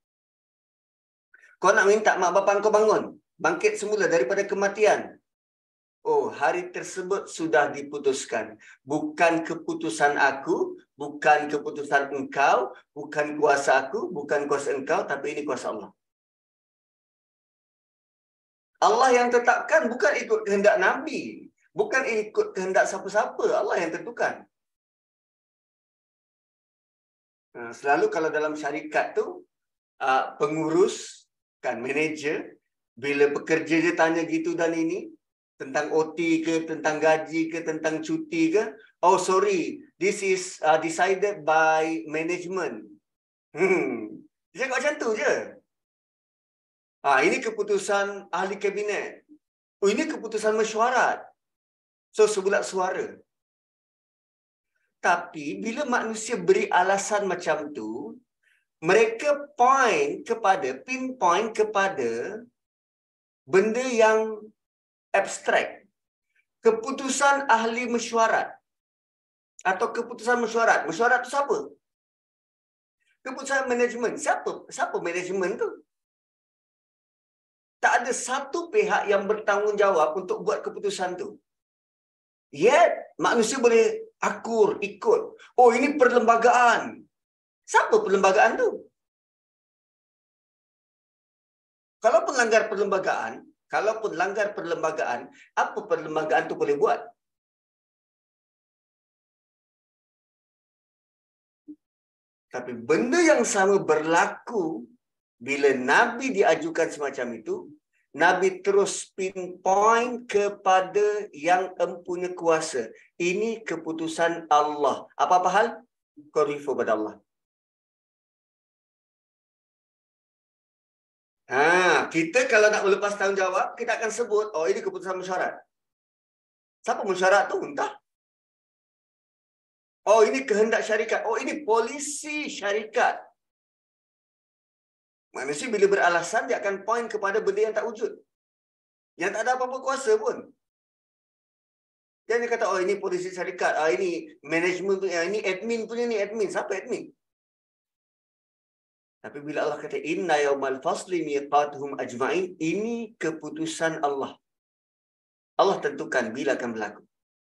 S1: Kau nak minta mak bapak kau bangun, bangkit semula daripada kematian. Oh, hari tersebut sudah diputuskan. Bukan keputusan aku, bukan keputusan engkau, bukan kuasa aku, bukan kuasa engkau, tapi ini kuasa Allah. Allah yang tetapkan, bukan ikut kehendak Nabi, bukan ikut kehendak siapa-siapa. Allah yang tentukan. Selalu kalau dalam syarikat tu, pengurus, kan, manager, bila pekerja dia tanya gitu dan ini, tentang OT ke, tentang gaji ke, tentang cuti ke, oh sorry, this is decided by management. Dia cakap macam tu je. Ini keputusan ahli kabinet. Oh, ini keputusan mesyuarat. So, sebulat suara. Tapi, bila manusia beri alasan macam tu, mereka pinpoint kepada benda yang abstrak. Keputusan ahli mesyuarat. Atau keputusan mesyuarat. Mesyuarat tu siapa? Keputusan manajemen. Siapa manajemen tu? Tak ada satu pihak yang bertanggungjawab untuk buat keputusan tu. Yet, manusia boleh akur, ikut. Oh, ini perlembagaan. Siapa perlembagaan tu? Kalaupun langgar perlembagaan, apa perlembagaan tu boleh buat? Tapi benda yang sama berlaku bila Nabi diajukan semacam itu, Nabi terus pinpoint kepada yang empunya kuasa. Ini keputusan Allah. Apa-apa hal? Kau refer pada Allah. Kita kalau nak melepas tanggungjawab, kita akan sebut, oh ini keputusan mesyuarat. Siapa mesyuarat tu? Entah. Oh ini kehendak syarikat. Oh ini polisi syarikat. Manusia bila beralasan, dia akan point kepada benda yang tak wujud. Yang tak ada apa-apa kuasa pun. Dia kata, oh ini polisi syarikat, ini management punya, ini admin punya, ni admin. Siapa admin? Tapi bila Allah kata, inna yaumal fasli miqatuhum ajma'in, ini keputusan Allah. Allah tentukan bila akan berlaku.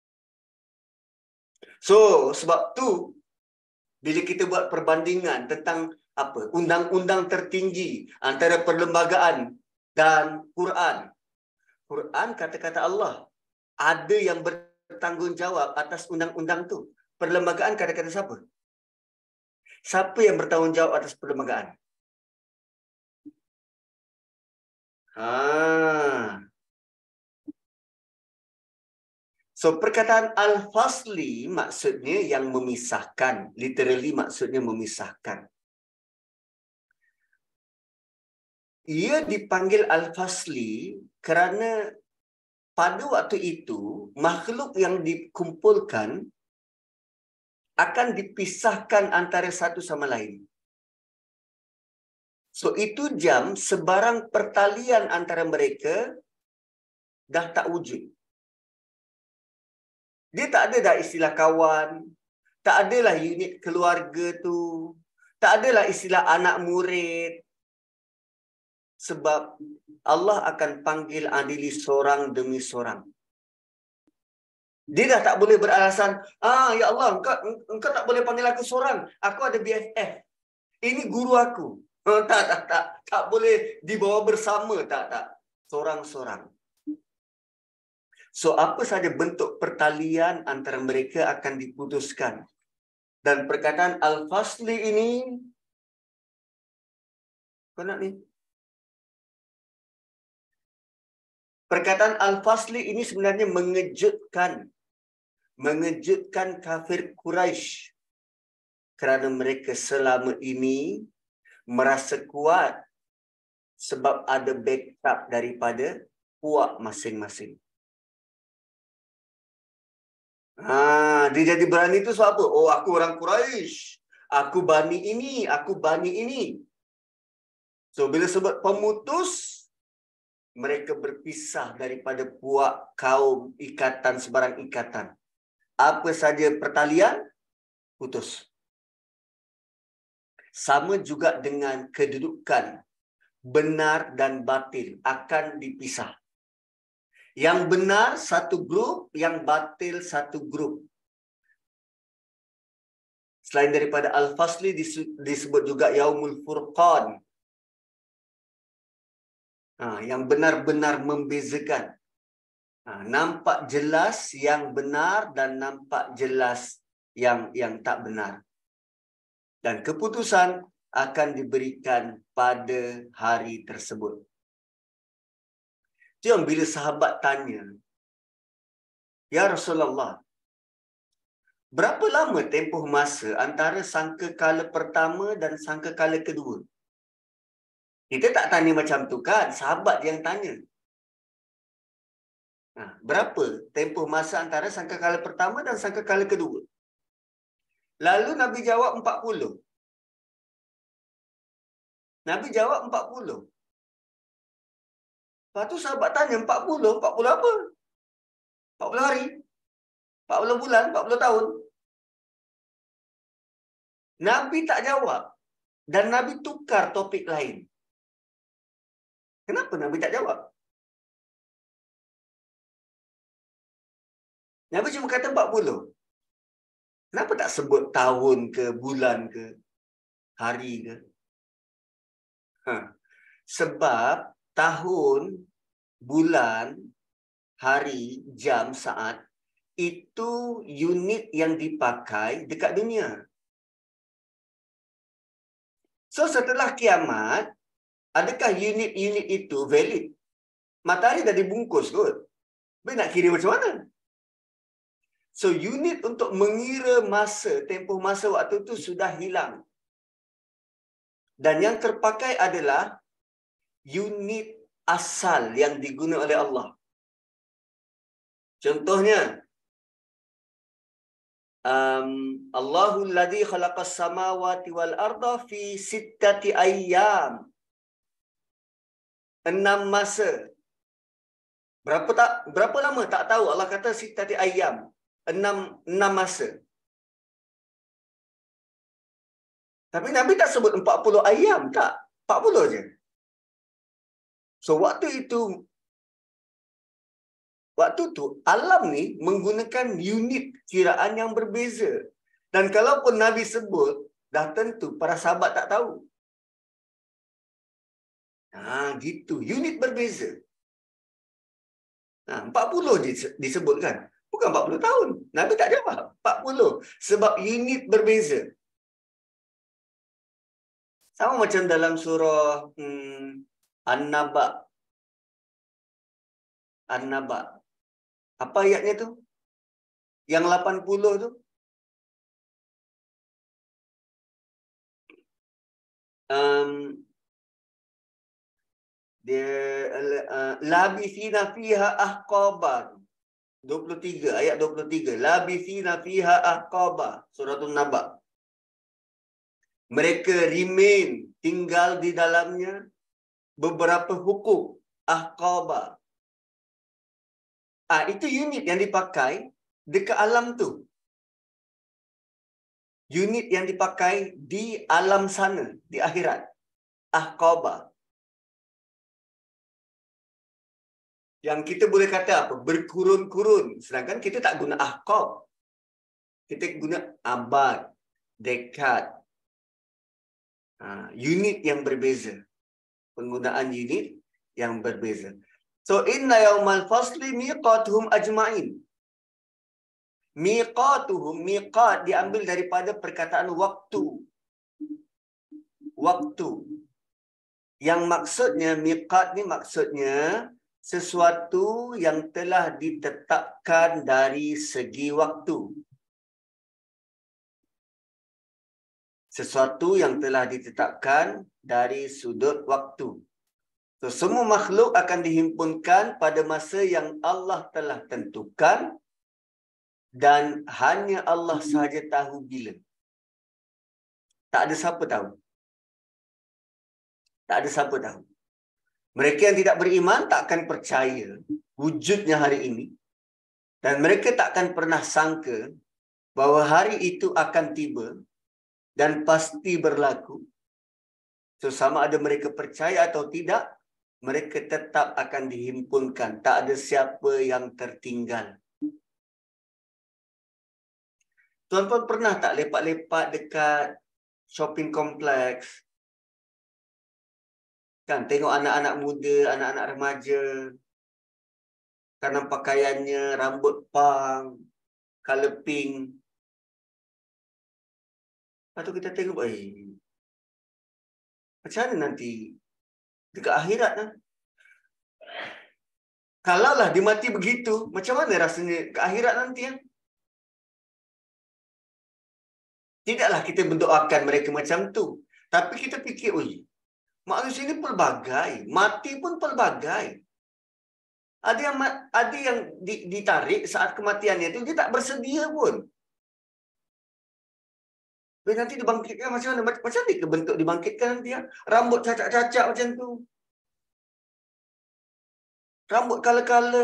S1: So, sebab tu bila kita buat perbandingan tentang apa? Undang-undang tertinggi antara perlembagaan dan Quran. Quran kata-kata Allah. Ada yang bertanggungjawab atas undang-undang tu. Perlembagaan kata-kata siapa? Siapa yang bertanggungjawab atas perlembagaan? So, perkataan al-fasli maksudnya yang memisahkan. Literally maksudnya memisahkan. Ia dipanggil al-fasli kerana pada waktu itu, makhluk yang dikumpulkan akan dipisahkan antara satu sama lain. So, itu jam sebarang pertalian antara mereka dah tak wujud. Dia tak ada dah istilah kawan, tak adalah unit keluarga tu, tak adalah istilah anak murid. Sebab Allah akan panggil adili seorang demi seorang. Dia dah tak boleh beralasan, ya Allah, engkau tak boleh panggil aku seorang. Aku ada BFF. Ini guru aku. Tak boleh dibawa bersama, tak. Seorang-seorang. So, apa saja bentuk pertalian antara mereka akan diputuskan. Dan perkataan al-fasli ini, kau nak ni? Perkataan al-fasli ini sebenarnya mengejutkan kafir Quraisy kerana mereka selama ini merasa kuat sebab ada backup daripada puak masing-masing. Dia jadi berani itu sebab apa? Oh, aku orang Quraisy. Aku bani ini, aku bani ini. So, bila sebut pemutus, mereka berpisah daripada puak kaum, ikatan, sebarang ikatan. Apa saja pertalian, putus. Sama juga dengan kedudukan benar dan batil akan dipisah. Yang benar satu grup, yang batil satu grup. Selain daripada Al-Fasli disebut juga Yaumul Furqan. Yang benar-benar membezakan. Nampak jelas yang benar dan nampak jelas yang tak benar. Dan keputusan akan diberikan pada hari tersebut. Jom bila sahabat tanya, Ya Rasulullah, berapa lama tempoh masa antara sangkakala pertama dan sangkakala kedua? Kita tak tanya macam tu kan, sahabat yang tanya. Berapa tempoh masa antara sangkakala pertama dan sangkakala kedua? Lalu Nabi jawab 40. Nabi jawab 40. Lepas tu sahabat tanya 40 apa? 40 hari? 40 bulan? 40 tahun? Nabi tak jawab. Dan Nabi tukar topik lain. Kenapa Nabi tak jawab? Nabi cuma kata 40. Kenapa tak sebut tahun ke, bulan ke, hari ke? Sebab tahun, bulan, hari, jam, saat itu unit yang dipakai dekat dunia. So, setelah kiamat, adakah unit-unit itu valid? Matahari dah dibungkus kot. Tapi nak kira macam mana? So, unit untuk mengira masa, tempoh masa waktu itu sudah hilang. Dan yang terpakai adalah unit asal yang digunakan oleh Allah. Contohnya, Allahul ladzi khalaqas samawati wal arda fi sittati ayyam. 6 masa. Berapa lama tak tahu. Allah kata sittati ayyam. 6 masa. Tapi Nabi tak sebut 40 ayam, tak. 40 je. So, waktu itu waktu tu alam ni menggunakan unit kiraan yang berbeza. Dan kalaupun Nabi sebut, dah tentu para sahabat tak tahu. Gitu. Unit berbeza. 40 disebutkan. Bukan 40 tahun. Nabi tak jawab. 40. Sebab unit berbeza. Sama macam dalam surah An-Naba. An-Naba. Apa ayatnya tu? Yang 80 tu? Dia labithina fiha ahqaba. 23, ayat 23. Labithina fiha ahqaba. Surah An-Naba. Mereka remain, tinggal di dalamnya beberapa hukum. Ahqaba. Itu unit yang dipakai dekat alam tu. Unit yang dipakai di alam sana, di akhirat. Ahqaba. Yang kita boleh kata apa? Berkurun-kurun. Sedangkan kita tak guna ahqab. Kita guna abad, dekad. Unit yang berbeza. Penggunaan unit yang berbeza. So, inna yawmal fasli miqatuhum ajma'in. Miqatuhum, miqat diambil daripada perkataan waktu. Waktu. Yang maksudnya, miqat ni maksudnya sesuatu yang telah ditetapkan dari segi waktu. Sesuatu yang telah ditetapkan dari sudut waktu. So, semua makhluk akan dihimpunkan pada masa yang Allah telah tentukan dan hanya Allah sahaja tahu bila. Tak ada siapa tahu. Tak ada siapa tahu. Mereka yang tidak beriman tak akan percaya wujudnya hari ini. Dan mereka tak akan pernah sangka bahawa hari itu akan tiba dan pasti berlaku. So, sama ada mereka percaya atau tidak, mereka tetap akan dihimpunkan. Tak ada siapa yang tertinggal. Tuan-tuan pernah tak lepak-lepak dekat shopping kompleks? Kan, tengok anak-anak muda, anak-anak remaja. Kerana pakaiannya, rambut pang, color pink. Lepas tu kita tengok, macam mana nanti dekat akhirat lah. Kalaulah dia mati begitu, macam mana rasanya ke akhirat nanti ya? Tidaklah kita mendoakan mereka macam tu. Tapi kita fikir, manusia ini pelbagai. Mati pun pelbagai. Ada yang ditarik saat kematiannya itu, dia tak bersedia pun. Tapi nanti dibangkitkan macam mana? Macam mana bentuk dibangkitkan nanti ya? Rambut cacak-cacak macam tu. Rambut kala-kala.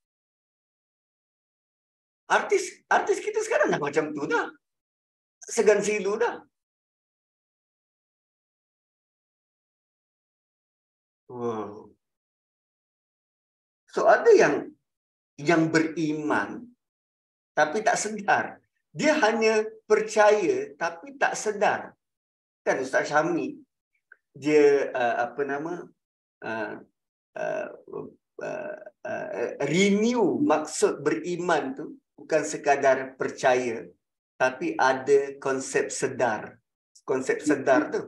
S1: Artis kita sekarang dah macam tu dah. Segan silu dah. Wow. So ada yang beriman tapi tak sedar. Dia hanya percaya tapi tak sedar. Kan Ustaz Syami, dia renew maksud beriman tu bukan sekadar percaya, tapi ada konsep sedar. Konsep sedar tu.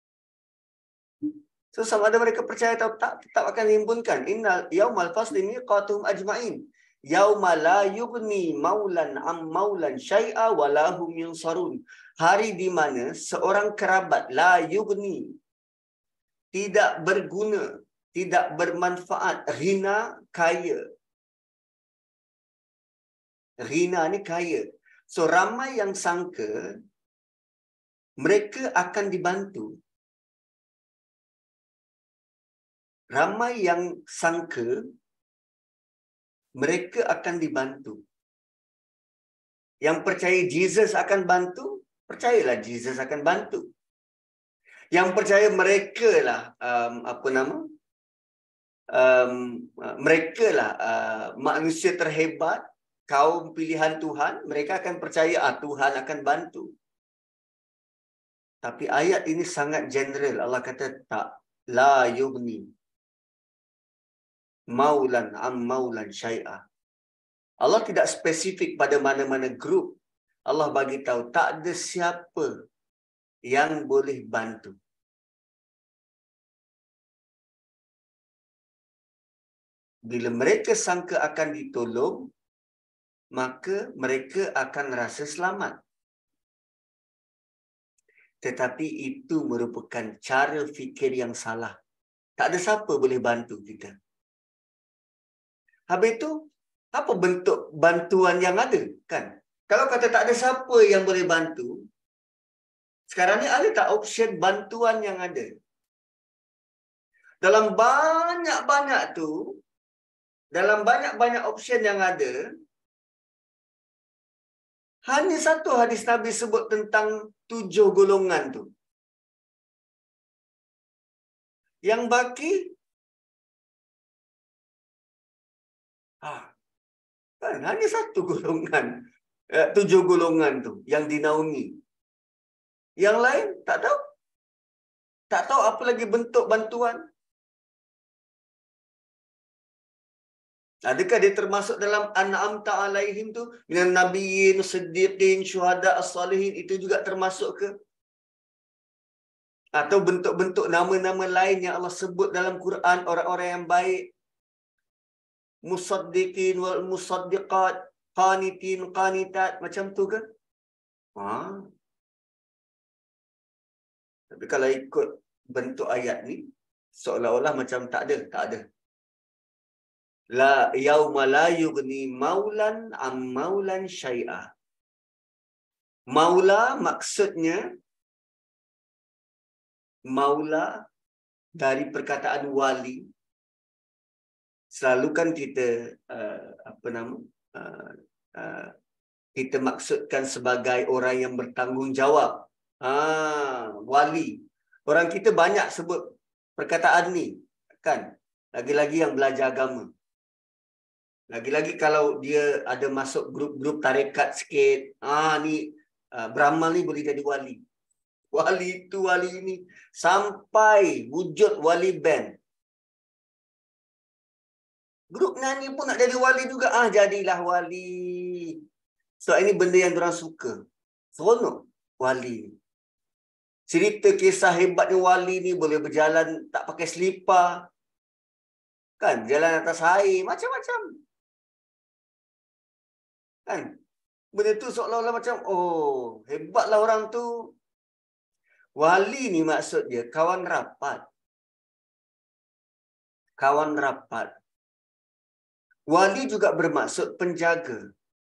S1: So sama ada mereka percaya atau tak, tetap akan dihimpunkan. Innal yaumal fasli miqatuhum ajma'in. Yauma la yughni maulan am maulan syai'a wa lahum yunsarun. Hari di mana seorang kerabat la yughni, tidak berguna, tidak bermanfaat. Ghina, kaya. Ghina ni kaya. So ramai yang sangka mereka akan dibantu. Ramai yang sangka mereka akan dibantu. Yang percaya Jesus akan bantu, percayalah Jesus akan bantu. Yang percaya mereka lah mereka lah manusia terhebat, kaum pilihan Tuhan, mereka akan percaya Tuhan akan bantu. Tapi ayat ini sangat general. Allah kata tak, la yughni maulan am maulan syai'ah. Allah tidak spesifik pada mana-mana grup. Allah bagi tahu tak ada siapa yang boleh bantu. Bila mereka sangka akan ditolong, maka mereka akan rasa selamat. Tetapi itu merupakan cara fikir yang salah. Tak ada siapa boleh bantu kita. Habis itu, apa bentuk bantuan yang ada? Kan? Kalau kata tak ada siapa yang boleh bantu, sekarang ni ada tak option bantuan yang ada? Dalam banyak-banyak tu, dalam banyak-banyak option yang ada, hanya satu hadis Nabi sebut tentang 7 golongan tu. Yang baki, kan hanya satu golongan. 7 golongan tu yang dinaungi. Yang lain tak tahu. Tak tahu apa lagi bentuk bantuan. Adakah dia termasuk dalam an'amta alaihim tu? Minan nabiyyin, siddiqin, syuhada, as-salihin, itu juga termasuk ke? Atau bentuk-bentuk nama-nama lain yang Allah sebut dalam Quran, orang-orang yang baik. Musaddiqin wal musaddiqat, qanitin, qanitat, macam tu ke? Tapi kalau ikut bentuk ayat ni, seolah-olah macam tak ada. La yauma la yughni maulan am maulan syai'ah. Maula maksudnya maula dari perkataan wali. Selalu kan kita kita maksudkan sebagai orang yang bertanggungjawab. Wali. Orang kita banyak sebut perkataan ni, kan? Lagi-lagi yang belajar agama. Lagi-lagi kalau dia ada masuk grup-grup tarekat sikit, ni beramal ni boleh jadi wali. Wali itu, wali ini. Sampai wujud wali band. Grup nyanyi pun nak jadi wali juga. Jadilah wali. So ini benda yang diorang suka. Seronok wali. Cerita kisah hebatnya wali ni boleh berjalan tak pakai selipar. Kan? Jalan atas air. Macam-macam. Kan? Benda tu seolah-olah macam, hebatlah orang tu. Wali ni maksud dia kawan rapat. Kawan rapat. Wali juga bermaksud penjaga.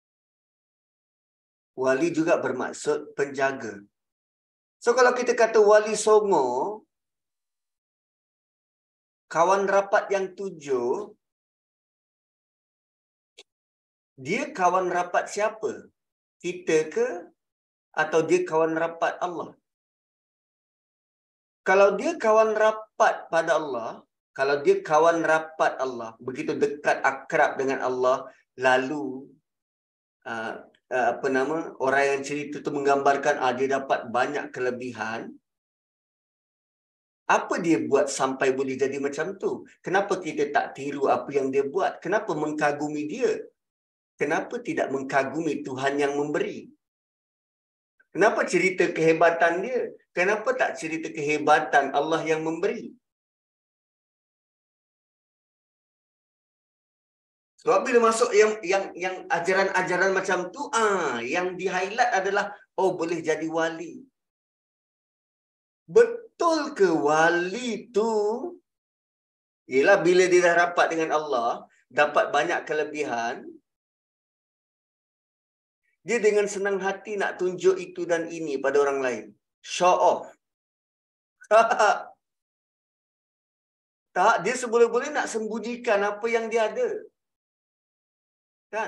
S1: Wali juga bermaksud penjaga. So kalau kita kata wali songo, kawan rapat yang 7, dia kawan rapat siapa? Kita ke? Atau dia kawan rapat Allah? Kalau dia kawan rapat pada Allah, kalau dia kawan rapat Allah, begitu dekat akrab dengan Allah, lalu orang yang cerita tu menggambarkan dia dapat banyak kelebihan. Apa dia buat sampai boleh jadi macam tu? Kenapa kita tak tiru apa yang dia buat? Kenapa mengkagumi dia? Kenapa tidak mengkagumi Tuhan yang memberi? Kenapa cerita kehebatan dia? Kenapa tak cerita kehebatan Allah yang memberi? Sebab bila masuk yang ajaran-ajaran macam tu, yang di-highlight adalah boleh jadi wali. Betul ke wali tu? Ialah bila dia dah rapat dengan Allah, dapat banyak kelebihan, dia dengan senang hati nak tunjuk itu dan ini pada orang lain. Show off. Tak, dia seboleh-boleh nak sembunyikan apa yang dia ada. Kan?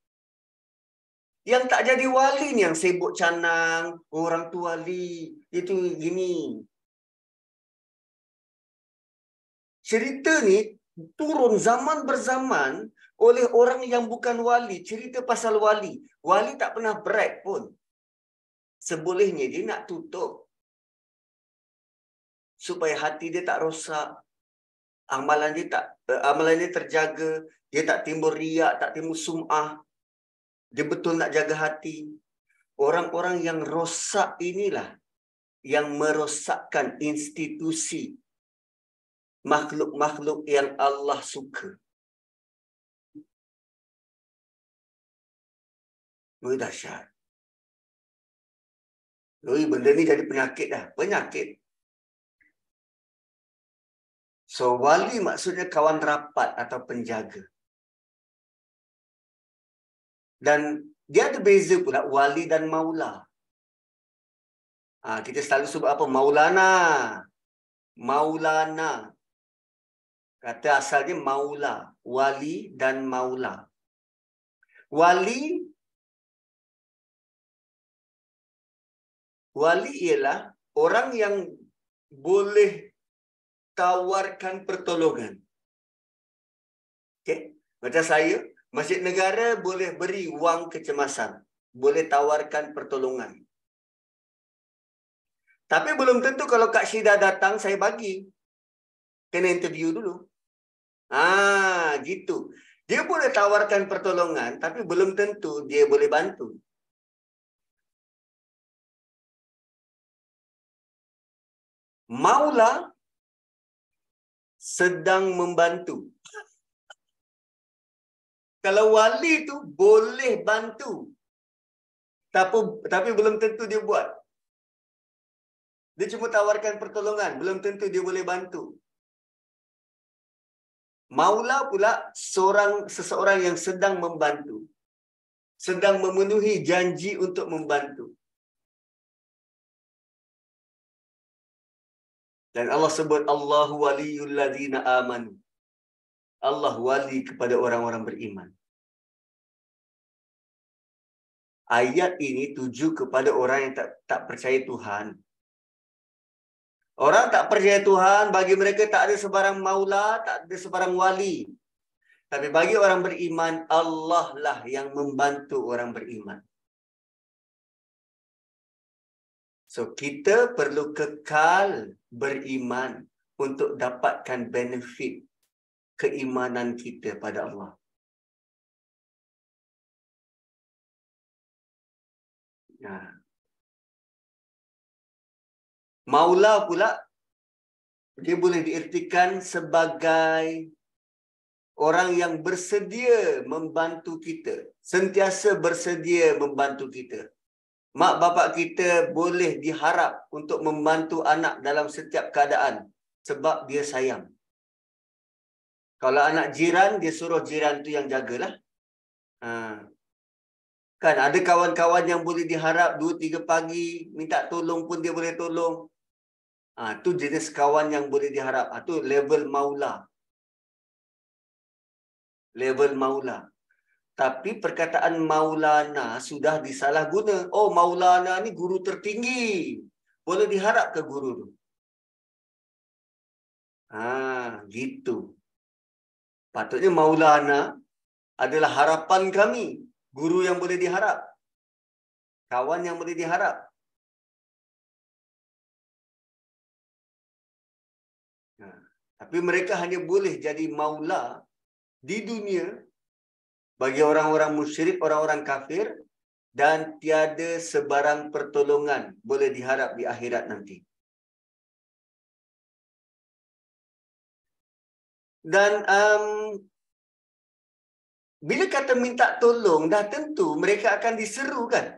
S1: Yang tak jadi wali ni yang sibuk canang, orang tu wali, itu gini. Cerita ni turun zaman berzaman oleh orang yang bukan wali. Cerita pasal wali. Wali tak pernah brag pun. Sebolehnya dia nak tutup. Supaya hati dia tak rosak. Amalan dia terjaga. Dia tak timbul riak, tak timbul sum'ah. Dia betul nak jaga hati. Orang-orang yang rosak inilah yang merosakkan institusi makhluk-makhluk yang Allah suka. Dahsyat. Benda ni jadi penyakit dah. Penyakit. So, wali maksudnya kawan rapat atau penjaga. Dan dia ada beza pula, wali dan maula. Kita selalu sebut apa? Maulana. Maulana. Kata asalnya maula. Wali dan maula. Wali ialah orang yang boleh tawarkan pertolongan. Okay? Macam saya, Masjid Negara boleh beri wang kecemasan. Boleh tawarkan pertolongan. Tapi belum tentu kalau Kak Syida datang, saya bagi. Kena interview dulu. Gitu. Dia boleh tawarkan pertolongan, tapi belum tentu dia boleh bantu. Maula sedang membantu. Kalau wali tu boleh bantu. Tapi belum tentu dia buat. Dia cuma tawarkan pertolongan. Belum tentu dia boleh bantu. Maula pula seseorang yang sedang membantu. Sedang memenuhi janji untuk membantu. Dan Allah sebut Allahu waliyul ladzina amanu. Allah wali kepada orang-orang beriman. Ayat ini tuju kepada orang yang tak percaya Tuhan. Orang tak percaya Tuhan, bagi mereka tak ada sebarang maula, tak ada sebarang wali. Tapi bagi orang beriman, Allah lah yang membantu orang beriman. So, kita perlu kekal beriman untuk dapatkan benefit keimanan kita pada Allah. Maula pula, dia boleh diertikan sebagai orang yang bersedia membantu kita. Sentiasa bersedia membantu kita. Mak bapak kita boleh diharap untuk membantu anak dalam setiap keadaan. Sebab dia sayang. Kalau anak jiran, dia suruh jiran tu yang jagalah. Kan ada kawan-kawan yang boleh diharap 2-3 pagi, minta tolong pun dia boleh tolong. Tu jenis kawan yang boleh diharap. Tu level maula. Level maula. Tapi perkataan maulana sudah disalahguna. Oh, maulana ni guru tertinggi. Boleh diharap ke guru tu? Gitu. Patutnya maulana adalah harapan kami. Guru yang boleh diharap. Kawan yang boleh diharap. Tapi mereka hanya boleh jadi maula di dunia bagi orang-orang musyrik, orang-orang kafir, dan tiada sebarang pertolongan boleh diharap di akhirat nanti. Dan bila kata minta tolong, dah tentu mereka akan diseru kan?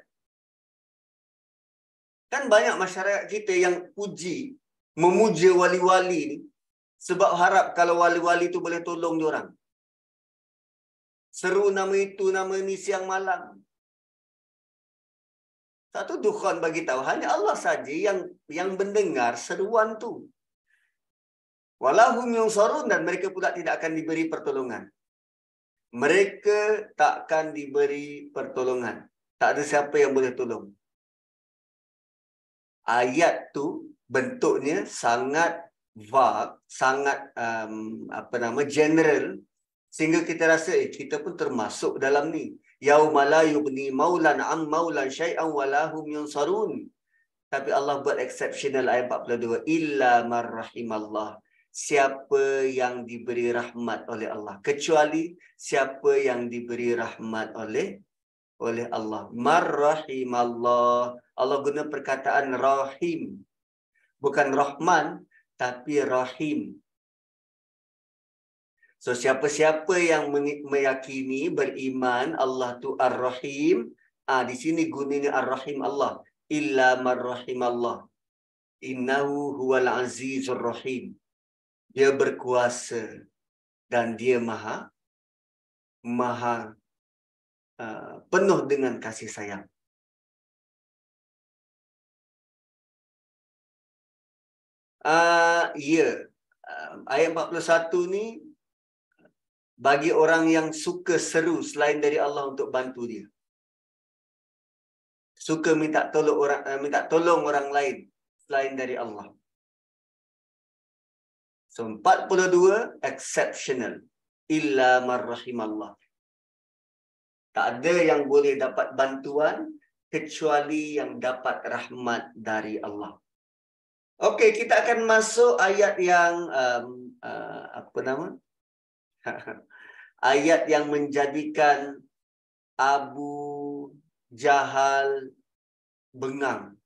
S1: Kan banyak masyarakat kita yang puji, memuja wali-wali ni sebab harap kalau wali-wali tu boleh tolong diorang. Seru nama itu, nama ni siang malam. Satu dukhan bagi tahu, hanya Allah saja yang mendengar seruan tu. Walahum yunsarun, dan mereka pula tidak akan diberi pertolongan. Mereka takkan diberi pertolongan. Tak ada siapa yang boleh tolong. Ayat tu bentuknya sangat vague, sangat general, sehingga kita rasa kita pun termasuk dalam ni. Yauma la yughni maulan am maulan syai'an wa lahum yunsarun. Tapi Allah buat exceptional ayat 42, illa man rahimallah. Siapa yang diberi rahmat oleh Allah, kecuali siapa yang diberi rahmat oleh Allah. Marrahimallah. Allah guna perkataan rahim. Bukan rahman, tapi rahim. So siapa-siapa yang meyakini, beriman Allah tu Ar-Rahim, di sini gunanya Ar-Rahim Allah. Illa marrahimallah. Innahu huwal azizur rahim. Dia berkuasa dan dia maha penuh dengan kasih sayang. Ayat 41 ni bagi orang yang suka seru selain dari Allah untuk bantu dia. Suka minta tolong orang lain selain dari Allah. So 42 exceptional. Illa marrahimallah. Tak ada yang boleh dapat bantuan kecuali yang dapat rahmat dari Allah. Okey, kita akan masuk ayat yang ayat yang menjadikan Abu Jahal bengang.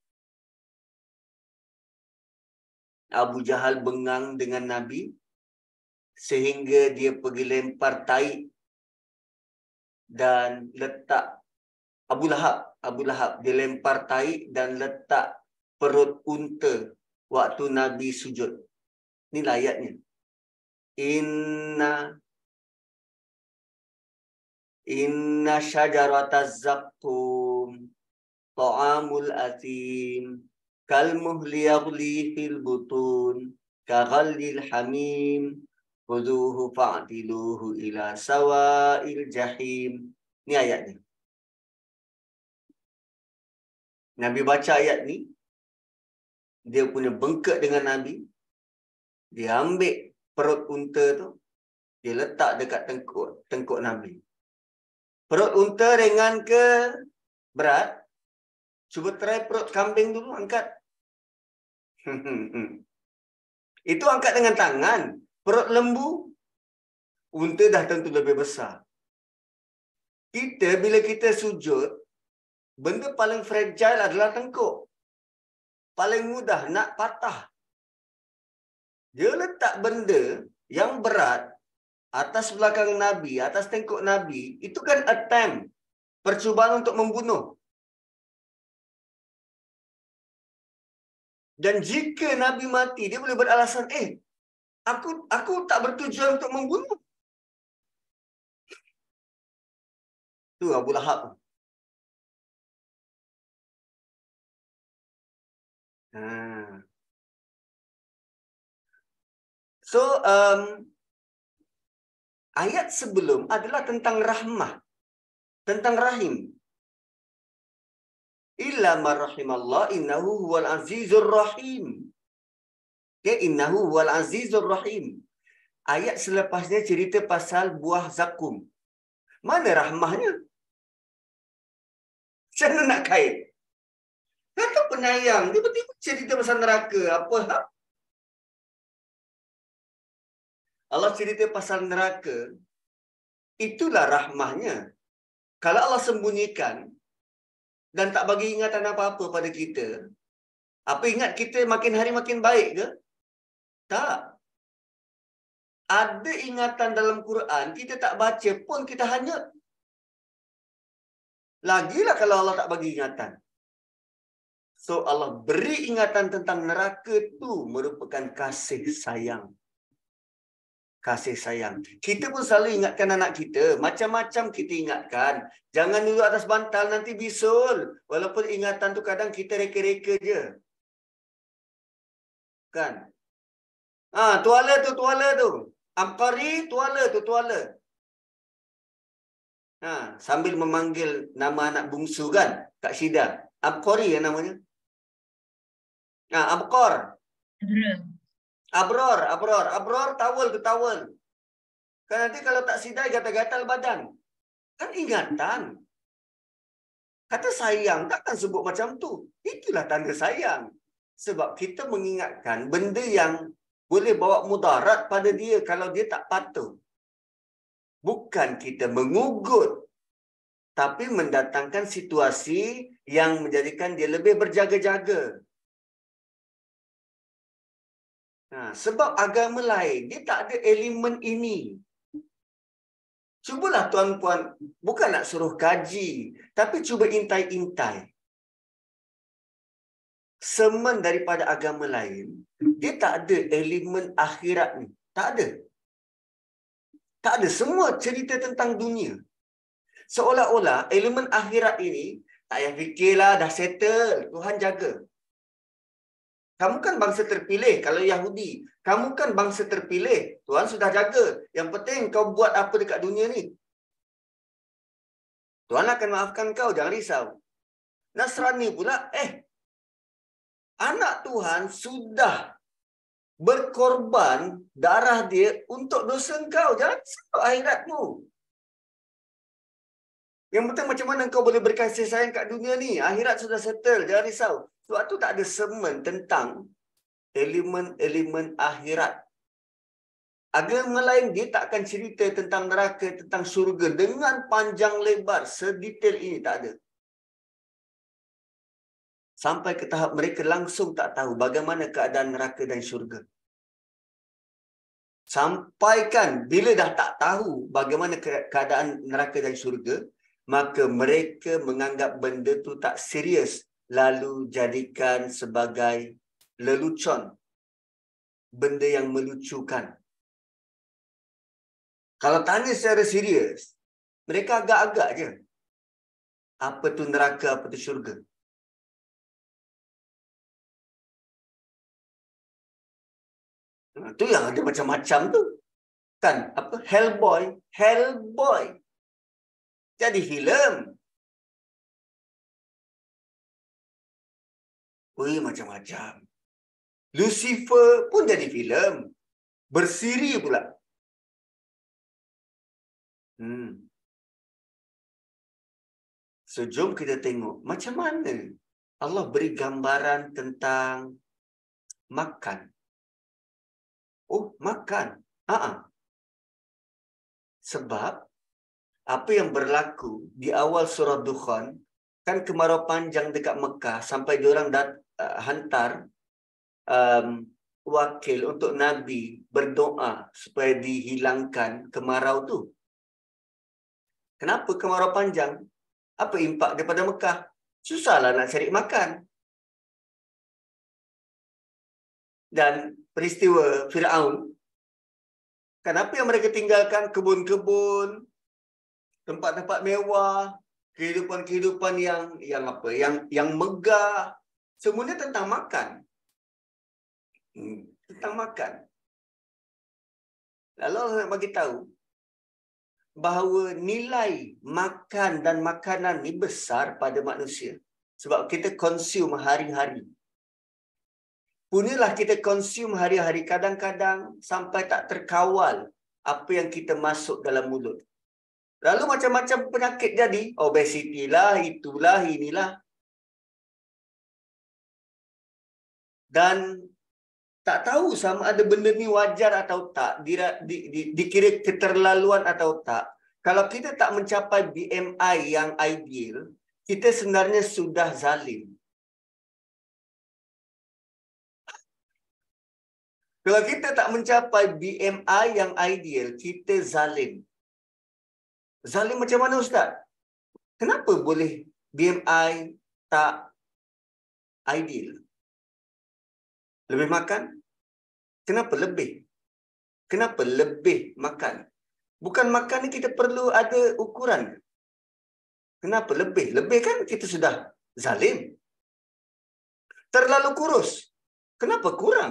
S1: Abu Jahal bengang dengan Nabi sehingga dia pergi lempar tahi dan letak Abu Lahab dia lempar tahi dan letak perut unta waktu Nabi sujud. Inilah ayatnya. Inna syajarataz zaqqum ta'amul athim kal muhli yaghli fil butun ka ghallil hamim khudhuhu fa'tiluhu ila sawa'il jahim. Ini ayatnya. Nabi baca ayat ni, dia punya bengkak dengan Nabi. Dia ambil perut unta tu, dia letak dekat tengkuk Nabi. Perut unta ringan ke berat? Cuba try perut kambing dulu, angkat. Itu angkat dengan tangan. Perut lembu, unta dah tentu lebih besar. Bila kita sujud, benda paling fragile adalah tengkuk. Paling mudah nak patah. Dia letak benda yang berat atas belakang Nabi, atas tengkuk Nabi, itu kan attempt, percubaan untuk membunuh. Dan jika Nabi mati, dia boleh beralasan, aku tak bertujuan untuk membunuh. Tu Abu Lahab. So, ayat sebelum adalah tentang rahmah, tentang rahim. Illa marrahimallah innahu huwal azizur rahim. Okay, innahu huwal azizur rahim. Ayat selepasnya cerita pasal buah zakum. Mana rahmahnya? Macam mana nak kait? Kata penyayang, tiba-tiba cerita pasal neraka. Apa? Allah cerita pasal neraka. Itulah rahmahnya. Kalau Allah sembunyikan dan tak bagi ingatan apa-apa pada kita, apa ingat kita makin hari makin baik ke? Tak. Ada ingatan dalam Quran, kita tak baca pun kita hanyut. Lagilah kalau Allah tak bagi ingatan. So Allah beri ingatan tentang neraka tu merupakan kasih sayang. Kasih sayang. Kita pun selalu ingatkan anak kita. Macam-macam kita ingatkan. Jangan duduk atas bantal, nanti bisul. Walaupun ingatan tu kadang kita reka-reka je. Kan? Tuala tu. Amqari, tuala. Sambil memanggil nama anak bungsu kan? Kak Syida. Amqari ya namanya. Abqar. Abror, tawel tu tawel. Kan nanti kalau tak sidai gatal-gatal badan. Kan ingatan. Kata sayang takkan sebut macam tu. Itulah tanda sayang. Sebab kita mengingatkan benda yang boleh bawa mudarat pada dia kalau dia tak patuh. Bukan kita mengugut, tapi mendatangkan situasi yang menjadikan dia lebih berjaga-jaga. Sebab agama lain, dia tak ada elemen ini. Cubalah tuan-puan, bukan nak suruh kaji, tapi cuba intai-intai. Semen daripada agama lain, dia tak ada elemen akhirat ni. Tak ada. Tak ada. Semua cerita tentang dunia. Seolah-olah elemen akhirat ini, tak payah fikirlah, dah settle. Tuhan jaga. Kamu kan bangsa terpilih kalau Yahudi. Kamu kan bangsa terpilih. Tuhan sudah jaga. Yang penting kau buat apa dekat dunia ni. Tuhan akan maafkan kau, jangan risau. Nasrani pula, anak Tuhan sudah berkorban darah dia untuk dosa kau. Jangan risau akhiratmu. Yang penting macam mana kau boleh berkasih sayang kat dunia ni. Akhirat sudah settle, jangan risau. Sebab tu tak ada sermon tentang elemen-elemen akhirat. Agama lain dia tak akan cerita tentang neraka, tentang syurga dengan panjang lebar, sedetail ini tak ada. Sampai ke tahap mereka langsung tak tahu bagaimana keadaan neraka dan syurga. Sampaikan bila dah tak tahu bagaimana keadaan neraka dan syurga, maka mereka menganggap benda tu tak serius, lalu jadikan sebagai lelucon. Benda yang melucukan. Kalau tanya secara serius, mereka agak-agak je. Apa tu neraka, apa tu syurga. Tu yang ada macam-macam tu. Kan? Apa? Hellboy. Jadi filem. Macam-macam. Lucifer pun jadi filem. Bersiri pula. So, jom kita tengok macam mana Allah beri gambaran tentang makan. Makan. Sebab apa yang berlaku di awal surah Dukhan, kan kemarau panjang dekat Mekah sampai diorang hantar wakil untuk Nabi berdoa supaya dihilangkan kemarau tu. Kenapa kemarau panjang? Apa impak daripada Mekah? Susahlah nak cari makan. Dan peristiwa Firaun, kenapa yang mereka tinggalkan kebun-kebun, tempat-tempat mewah, kehidupan-kehidupan yang megah, semuanya tentang makan. Tentang makan. Lalu Allah nak bagi tahu bahawa nilai makan dan makanan ni besar pada manusia. Sebab kita consume hari-hari. Punyalah kita consume hari-hari. Kadang-kadang sampai tak terkawal apa yang kita masuk dalam mulut. Lalu macam-macam penyakit jadi. Obesity lah, itulah, inilah. Dan tak tahu sama ada benda ni wajar atau tak, dikira keterlaluan atau tak. Kalau kita tak mencapai BMI yang ideal, kita sebenarnya sudah zalim. Kalau kita tak mencapai BMI yang ideal, kita zalim. Zalim macam mana, Ustaz? Kenapa boleh BMI tak ideal? Lebih makan? Kenapa lebih? Kenapa lebih makan? Bukan makan ni kita perlu ada ukuran. Kenapa lebih? Lebih kan kita sudah zalim. Terlalu kurus. Kenapa kurang?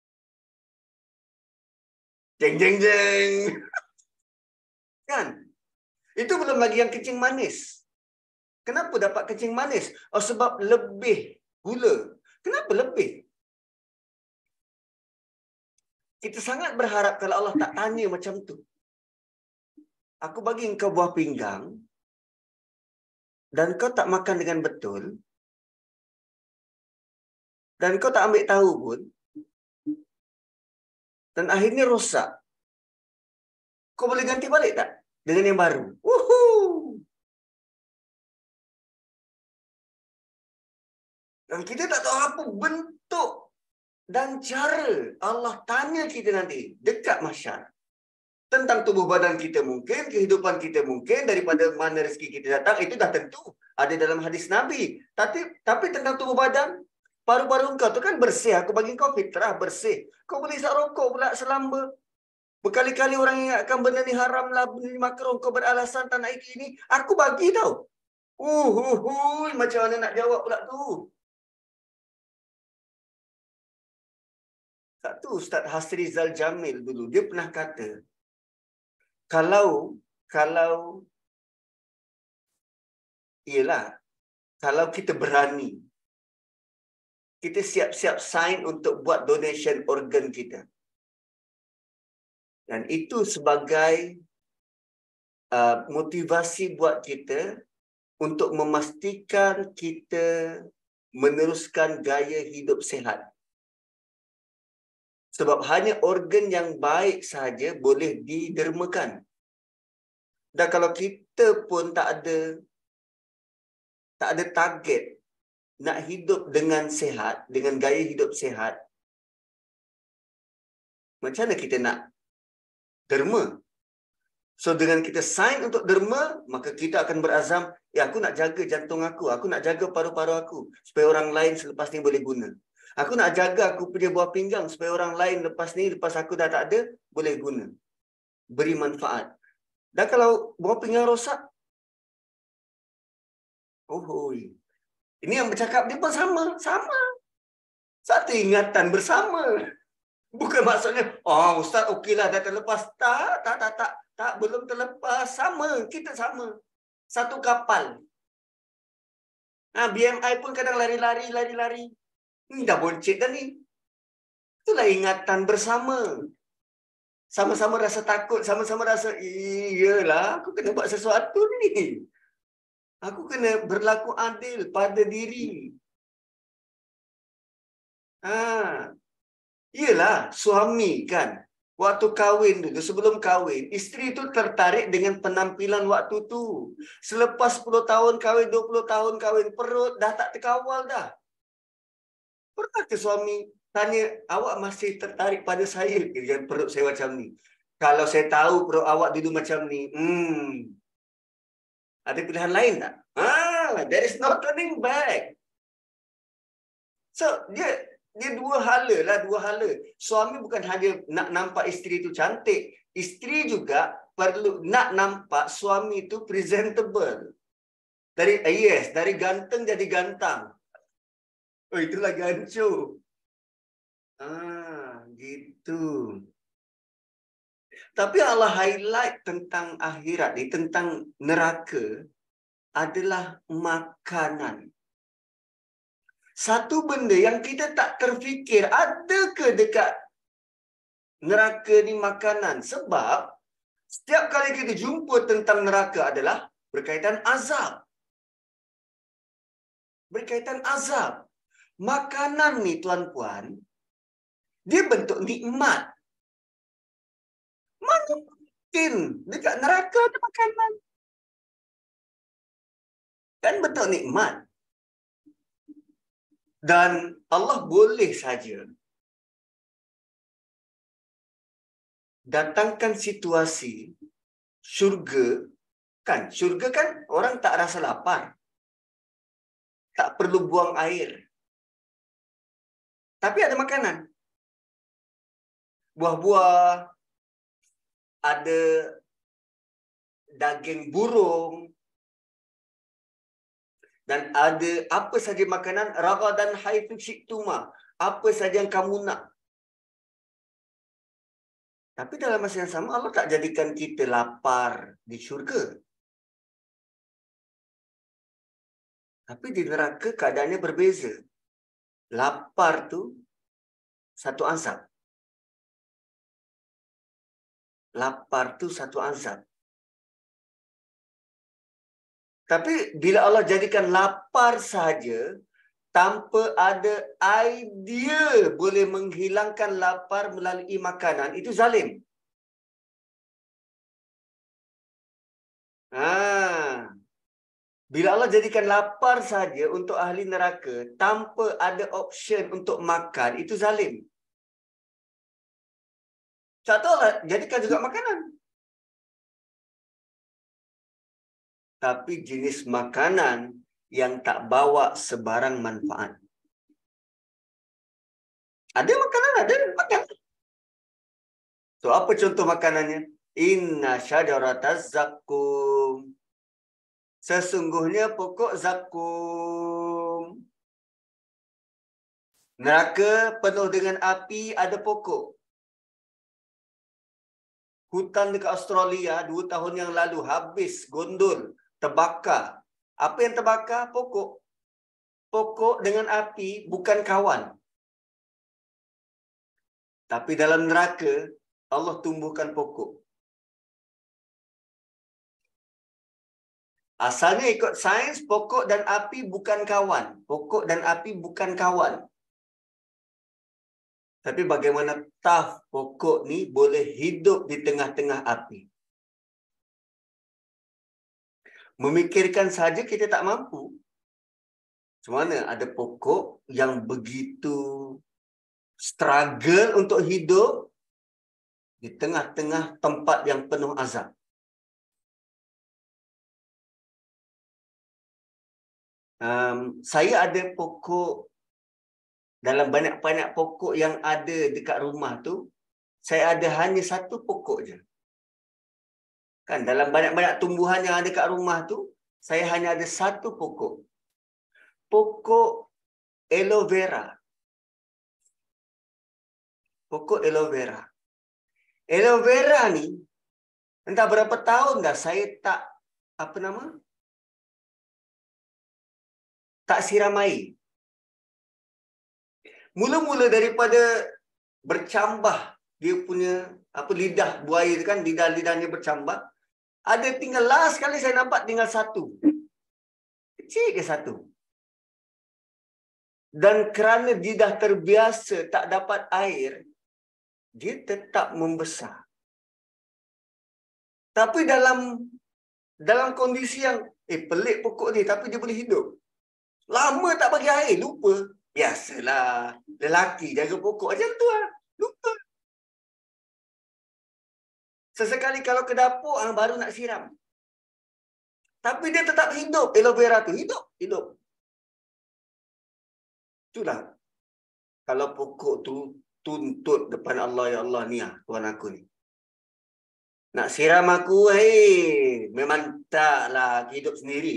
S1: Jeng jeng jeng. Kan? Itu belum lagi yang kencing manis. Kenapa dapat kencing manis? Sebab lebih gula. Kenapa lebih? Kita sangat berharap kalau Allah tak tanya macam tu. Aku bagi engkau buah pinggang dan kau tak makan dengan betul dan kau tak ambil tahu pun dan akhirnya rosak. Kau boleh ganti balik tak dengan yang baru? Woohoo! Dan kita tak tahu apa bentuk dan cara Allah tanya kita nanti dekat mahsyar. Tentang tubuh badan kita mungkin, kehidupan kita mungkin, daripada mana rezeki kita datang, itu dah tentu. Ada dalam hadis Nabi. Tapi tentang tubuh badan, paru-paru kau tu kan bersih. Aku bagi kau fitrah bersih. Kau boleh isap rokok pula selamba. Berkali-kali orang ingatkan benda ni haram lah, benda ni makruh. Kau beralasan tak nak ini. Aku bagi tau. Macam mana nak jawab pula tu? Satu Ustaz Hasrizal Jamil dulu, dia pernah kata, kalau kita berani, kita siap-siap sign untuk buat donation organ kita. Dan itu sebagai motivasi buat kita untuk memastikan kita meneruskan gaya hidup sihat. Sebab hanya organ yang baik sahaja boleh didermakan. Dan kalau kita pun tak ada target nak hidup dengan sihat, dengan gaya hidup sihat, macam mana kita nak derma? So dengan kita sign untuk derma, maka kita akan berazam, aku nak jaga jantung aku nak jaga paru-paru aku supaya orang lain selepas ni boleh guna. Aku nak jaga aku punya buah pinggang supaya orang lain lepas aku dah tak ada, boleh guna. Beri manfaat. Dan kalau buah pinggang rosak, ini yang bercakap dia pun sama. Satu ingatan bersama. Bukan maksudnya, Ustaz okeylah dah terlepas. Tak, belum terlepas. Sama, kita sama. Satu kapal. BMI pun kadang lari. Dah boncet dah ni. Itulah ingatan bersama. Sama-sama rasa takut, sama-sama rasa, iyalah, aku kena buat sesuatu ni. Aku kena berlaku adil pada diri. Iyalah, suami kan, waktu kahwin dulu, sebelum kahwin, isteri tu tertarik dengan penampilan waktu tu. Selepas 10 tahun kahwin, 20 tahun kahwin, perut dah tak terkawal dah. Pernah ke suami tanya, awak masih tertarik pada saya dengan perut saya macam ni? Kalau saya tahu perut awak dulu macam ni, ada pilihan lain tak? There is no turning back. So, dia dua hala. Suami bukan hanya nak nampak isteri itu cantik. Isteri juga perlu nak nampak suami itu presentable. Dari ganteng jadi gantang. Itu lagi hancur. Gitu. Tapi Allah highlight tentang akhirat ni, tentang neraka, adalah makanan. Satu benda yang kita tak terfikir, ada ke dekat neraka ni makanan? Sebab setiap kali kita jumpa tentang neraka adalah berkaitan azab. Makanan ni tuan-puan, dia bentuk nikmat. Mana mungkin dekat neraka ada makanan? Kan bentuk nikmat. Dan Allah boleh saja datangkan situasi syurga kan orang tak rasa lapar, tak perlu buang air, tapi ada makanan, buah-buah, ada daging burung, dan ada apa saja makanan, ragadan haitsu syi'tuma, apa saja yang kamu nak. Tapi dalam masa yang sama Allah tak jadikan kita lapar di syurga. Tapi di neraka keadaannya berbeza. Lapar tu satu azab. Lapar tu satu azab. Tapi bila Allah jadikan lapar saja, tanpa ada idea boleh menghilangkan lapar melalui makanan, itu zalim. Bila Allah jadikan lapar saja untuk ahli neraka, tanpa ada option untuk makan, itu zalim. Satu Allah jadikan juga makanan. Tapi jenis makanan yang tak bawa sebarang manfaat. Ada makanan, ada makan. So, apa contoh makanannya? Inna syajarataz zakum. Sesungguhnya pokok zakum. Neraka penuh dengan api, ada pokok. Hutan dekat Australia 2 tahun yang lalu habis, gondol, terbakar. Apa yang terbakar? Pokok. Pokok dengan api bukan kawan. Tapi dalam neraka, Allah tumbuhkan pokok. Asalnya ikut sains, pokok dan api bukan kawan. Pokok dan api bukan kawan. Tapi bagaimana taf pokok ni boleh hidup di tengah-tengah api? Memikirkan saja kita tak mampu. Macam mana ada pokok yang begitu struggle untuk hidup di tengah-tengah tempat yang penuh azab. Saya ada pokok, dalam banyak-banyak pokok yang ada dekat rumah tu, saya ada hanya satu pokok je. Kan, dalam banyak-banyak tumbuhan yang ada kat rumah tu, saya hanya ada satu pokok. Pokok aloe vera. Pokok aloe vera. Aloe vera ni, entah berapa tahun dah saya tak, tak siram air. Mula-mula daripada bercambah dia punya lidah buaya tu kan, lidah-lidahnya bercambah. Ada tinggal last kali saya nampak tinggal satu. Kecil ke satu. Dan kerana dia dah terbiasa tak dapat air, dia tetap membesar. Tapi dalam kondisi yang pelik pokok ni tapi dia boleh hidup. Lama tak bagi air, lupa. Biasalah, lelaki jaga pokok macam tu lah. Lupa. Sesekali kalau ke dapur, baru nak siram. Tapi dia tetap hidup, aloe vera tu. Hidup. Itulah. Kalau pokok tu tuntut depan Allah, ya Allah ni Tuhan aku ni. Nak siram aku, memang taklah hidup sendiri.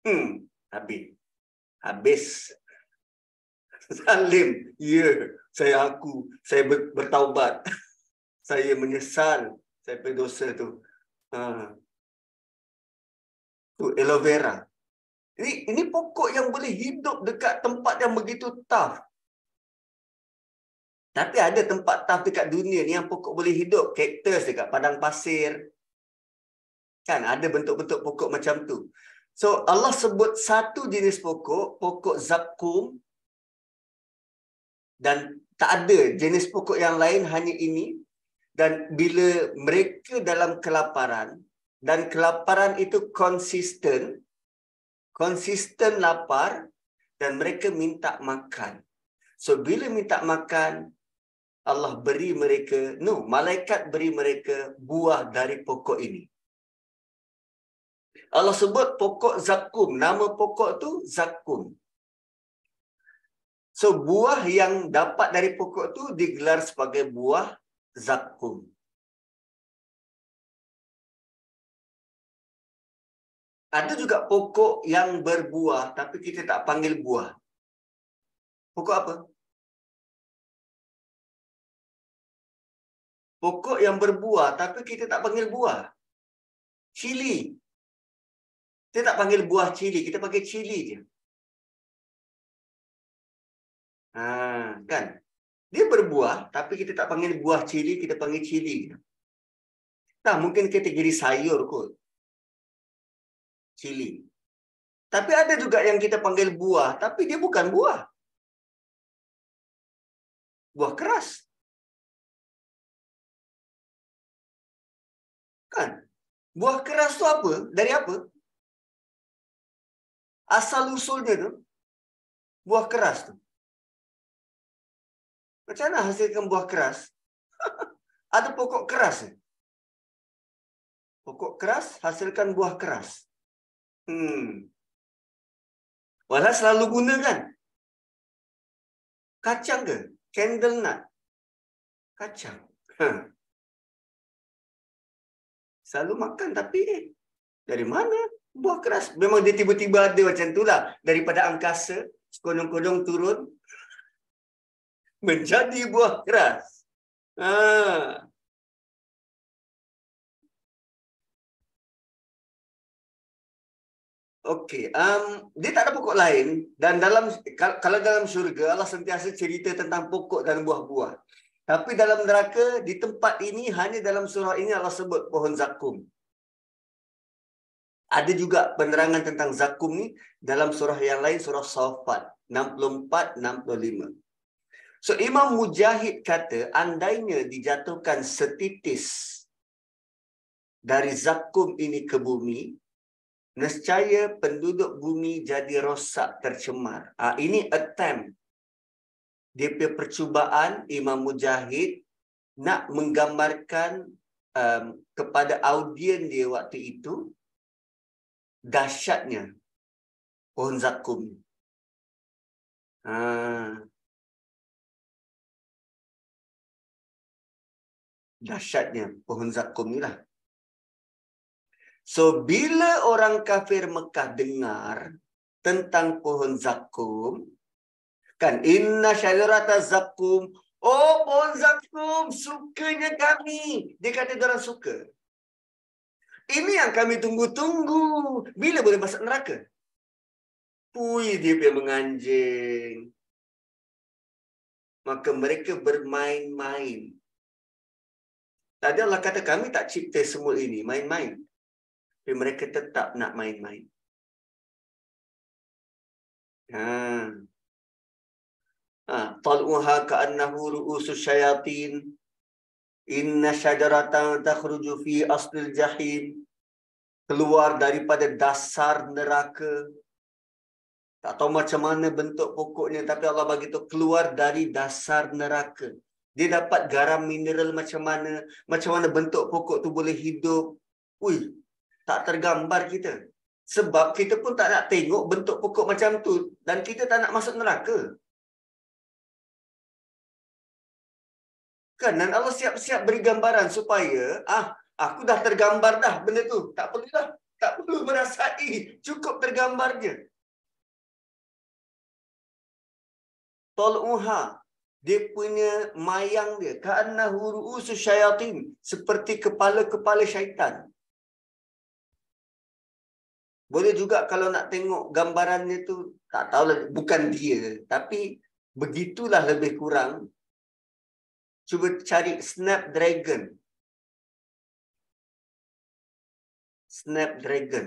S1: Habis. Zalim. Ya, saya bertaubat. Saya menyesal saya punya dosa tu. Tu aloe vera. Ini pokok yang boleh hidup dekat tempat yang begitu tough. Tapi ada tempat tough dekat dunia ni yang pokok boleh hidup. Kaktus dekat padang pasir. Kan ada bentuk-bentuk pokok macam tu. So Allah sebut satu jenis pokok, pokok zakum. Dan tak ada jenis pokok yang lain, hanya ini. Dan bila mereka dalam kelaparan, dan kelaparan itu konsisten lapar, dan mereka minta makan. So bila minta makan, Allah beri mereka, malaikat beri mereka buah dari pokok ini. Allah sebut pokok zakum, nama pokok tu zakum. So buah yang dapat dari pokok tu digelar sebagai buah zakum. Ada juga pokok yang berbuah tapi kita tak panggil buah. Pokok apa? Pokok yang berbuah tapi kita tak panggil buah. Cili. Kita tak panggil buah cili, kita panggil cili je. Kan? Dia berbuah tapi kita tak panggil buah cili, kita panggil cili je. Tak, mungkin kategori sayur kot. Cili. Tapi ada juga yang kita panggil buah, tapi dia bukan buah. Buah keras. Kan? Buah keras tu apa? Dari apa? Asal usulnya tu, buah keras tu. Macam mana hasilkan buah keras? Ada pokok keras. Pokok keras hasilkan buah keras. Walau selalu gunakan. Kacang ke? Candle nut. Kacang. Selalu makan tapi dari mana? Buah keras. Memang dia tiba-tiba ada macam itulah. Daripada angkasa, sekodong-kodong turun. Menjadi buah keras. Okey, dia tak ada pokok lain dan kalau dalam syurga Allah sentiasa cerita tentang pokok dan buah-buah. Tapi dalam neraka di tempat ini hanya dalam surah ini Allah sebut pohon zakum. Ada juga penerangan tentang zakum ni dalam surah yang lain, surah Saffat 64-65. So Imam Mujahid kata andainya dijatuhkan setitis dari zakum ini ke bumi, nescaya penduduk bumi jadi rosak, tercemar. Ini attempt. Dia punya percubaan Imam Mujahid nak menggambarkan kepada audien dia waktu itu dahsyatnya pohon zakum. Dahsyatnya pohon zakum ni lah. So, bila orang kafir Mekah dengar tentang pohon zakum, kan, inna syajarata zakum, oh pohon zakum, sukanya kami. Dia kata diorang suka. Ini yang kami tunggu-tunggu. Bila boleh masuk neraka? Dia punya menganjing. Maka mereka bermain-main. Tadi Allah kata kami tak cipta semua ini, main-main. Tapi mereka tetap nak main-main. Tal'uha ka'annahu ru'usus syayatin. Inna syajaratan takhruju fi aslil jahim. Keluar daripada dasar neraka. Tak tahu macam mana bentuk pokoknya, tapi Allah bagi tahu keluar dari dasar neraka. Dia dapat garam mineral macam mana bentuk pokok tu boleh hidup. Tak tergambar kita. Sebab kita pun tak nak tengok bentuk pokok macam tu dan kita tak nak masuk neraka. Kan? Dan Allah siap-siap beri gambaran supaya aku dah tergambar dah benda tu. Tak perlulah. Tak perlu merasai. Cukup tergambar je. Tal'uha. Dia punya mayang dia. Ka'annahu ru'usus syayatin. Seperti kepala-kepala syaitan. Boleh juga kalau nak tengok gambarannya tu, tak tahulah, bukan dia. Tapi begitulah lebih kurang. Cuba cari Snapdragon. Snapdragon.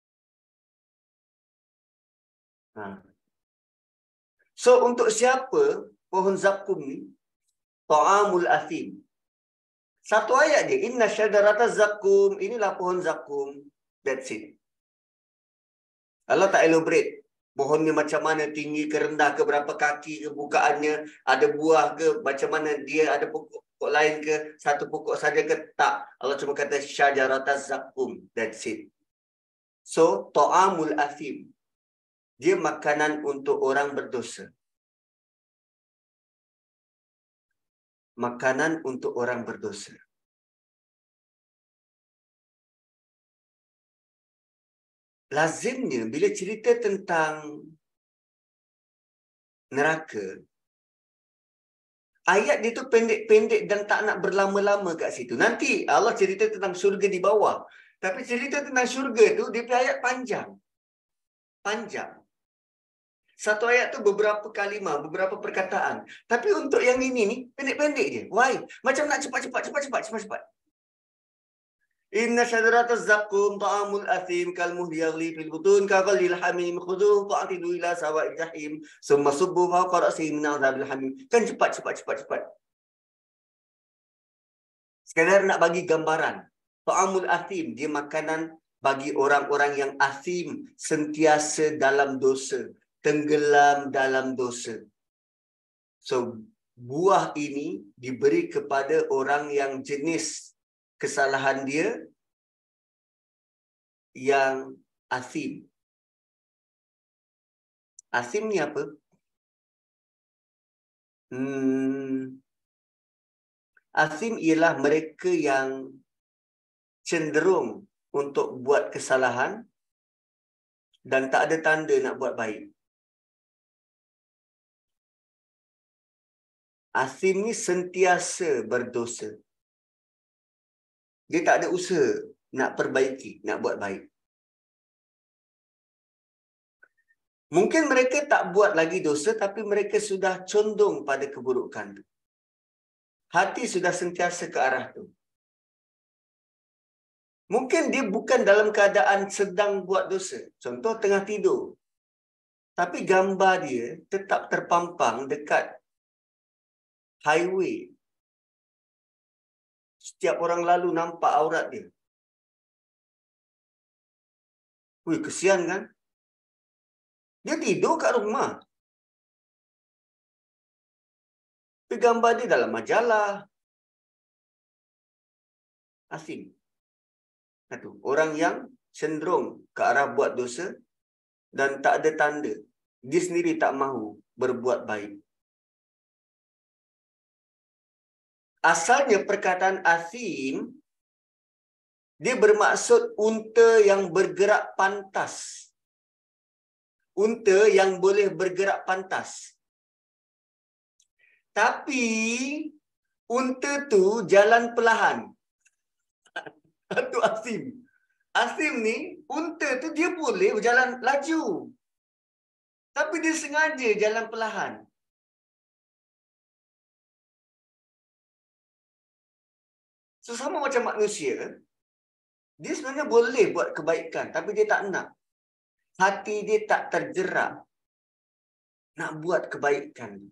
S1: So, untuk siapa pohon zakum ni? Ta'amul athim. Satu ayat je. Inna syajarata zakum. Inilah pohon zakum. That's it. Allah tak elaborate. Pohonnya macam mana, tinggi ke rendah ke, berapa kaki ke bukaannya, ada buah ke, macam mana dia, ada pokok lain ke, satu pokok saja ke, tak. Allah cuma kata syajarata zakum. That's it. So, ta'amul athim. Dia makanan untuk orang berdosa. Makanan untuk orang berdosa. Lazimnya bila cerita tentang neraka, ayat dia tu pendek-pendek dan tak nak berlama-lama kat situ. Nanti Allah cerita tentang syurga di bawah. Tapi cerita tentang syurga tu, dia punya ayat panjang. Panjang. Satu ayat tu beberapa kalimah, beberapa perkataan. Tapi untuk yang ini ni, pendek-pendek je. Why? Macam nak cepat-cepat. Inna syajarataz zaqqum ta'amul athim kalmuhli yaghli fil butun kaghalil hamim khudhuhu fa'tilu ila sawa'il jahim summa subbu fawqa ra'sihi min 'adzabil hamim. Kan cepat. Sekadar nak bagi gambaran. Ta'amul athim, dia makanan bagi orang-orang yang athim, sentiasa dalam dosa, tenggelam dalam dosa. So, buah ini diberi kepada orang yang jenis kesalahan dia yang athim. Athim ni apa? Athim ialah mereka yang cenderung untuk buat kesalahan dan tak ada tanda nak buat baik. Athim ni sentiasa berdosa. Dia tak ada usaha nak perbaiki, nak buat baik. Mungkin mereka tak buat lagi dosa, tapi mereka sudah condong pada keburukan tu. Hati sudah sentiasa ke arah tu. Mungkin dia bukan dalam keadaan sedang buat dosa. Contoh tengah tidur. Tapi gambar dia tetap terpampang dekat highway. Setiap orang lalu nampak aurat dia. Wih, kesian kan? Dia tidur kat rumah. Tapi gambar dia dalam majalah. Athim. Satu, orang yang cenderung ke arah buat dosa dan tak ada tanda. Dia sendiri tak mahu berbuat baik. Asalnya perkataan athim, dia bermaksud unta yang bergerak pantas. Unta yang boleh bergerak pantas. Tapi, unta tu jalan perlahan. Itu athim. Athim ni, unta tu dia boleh berjalan laju. Tapi dia sengaja jalan perlahan. So, sama macam manusia, dia sebenarnya boleh buat kebaikan, tapi dia tak nak. Hati dia tak tergerak nak buat kebaikan.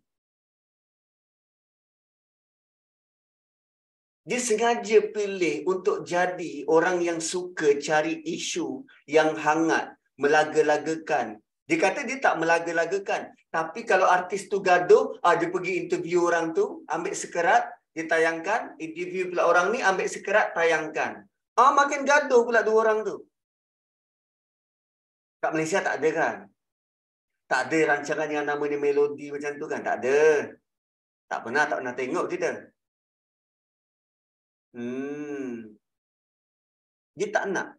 S1: Dia sengaja pilih untuk jadi orang yang suka cari isu yang hangat, melaga-lagakan. Dia kata dia tak melaga-lagakan. Tapi kalau artis tu gaduh, dia pergi interview orang tu, ambil sekerat, dia tayangkan, interview pula orang ni, ambil sekerat, tayangkan. Makin gaduh pula dua orang tu. Kat Malaysia tak ada kan? Tak ada rancangan yang namanya melodi macam tu kan? Tak ada. Tak pernah tengok kita. Dia tak nak.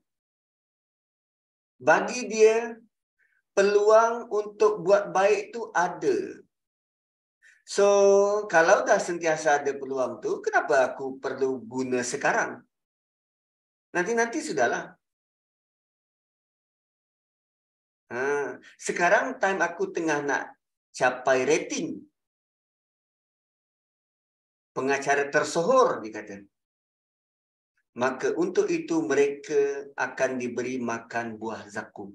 S1: Bagi dia, peluang untuk buat baik tu ada. So, kalau dah sentiasa ada peluang tu, kenapa aku perlu guna sekarang? Nanti sudahlah. Sekarang time aku tengah nak capai rating. Pengacara tersohor, dia kata. Maka untuk itu mereka akan diberi makan buah zakum.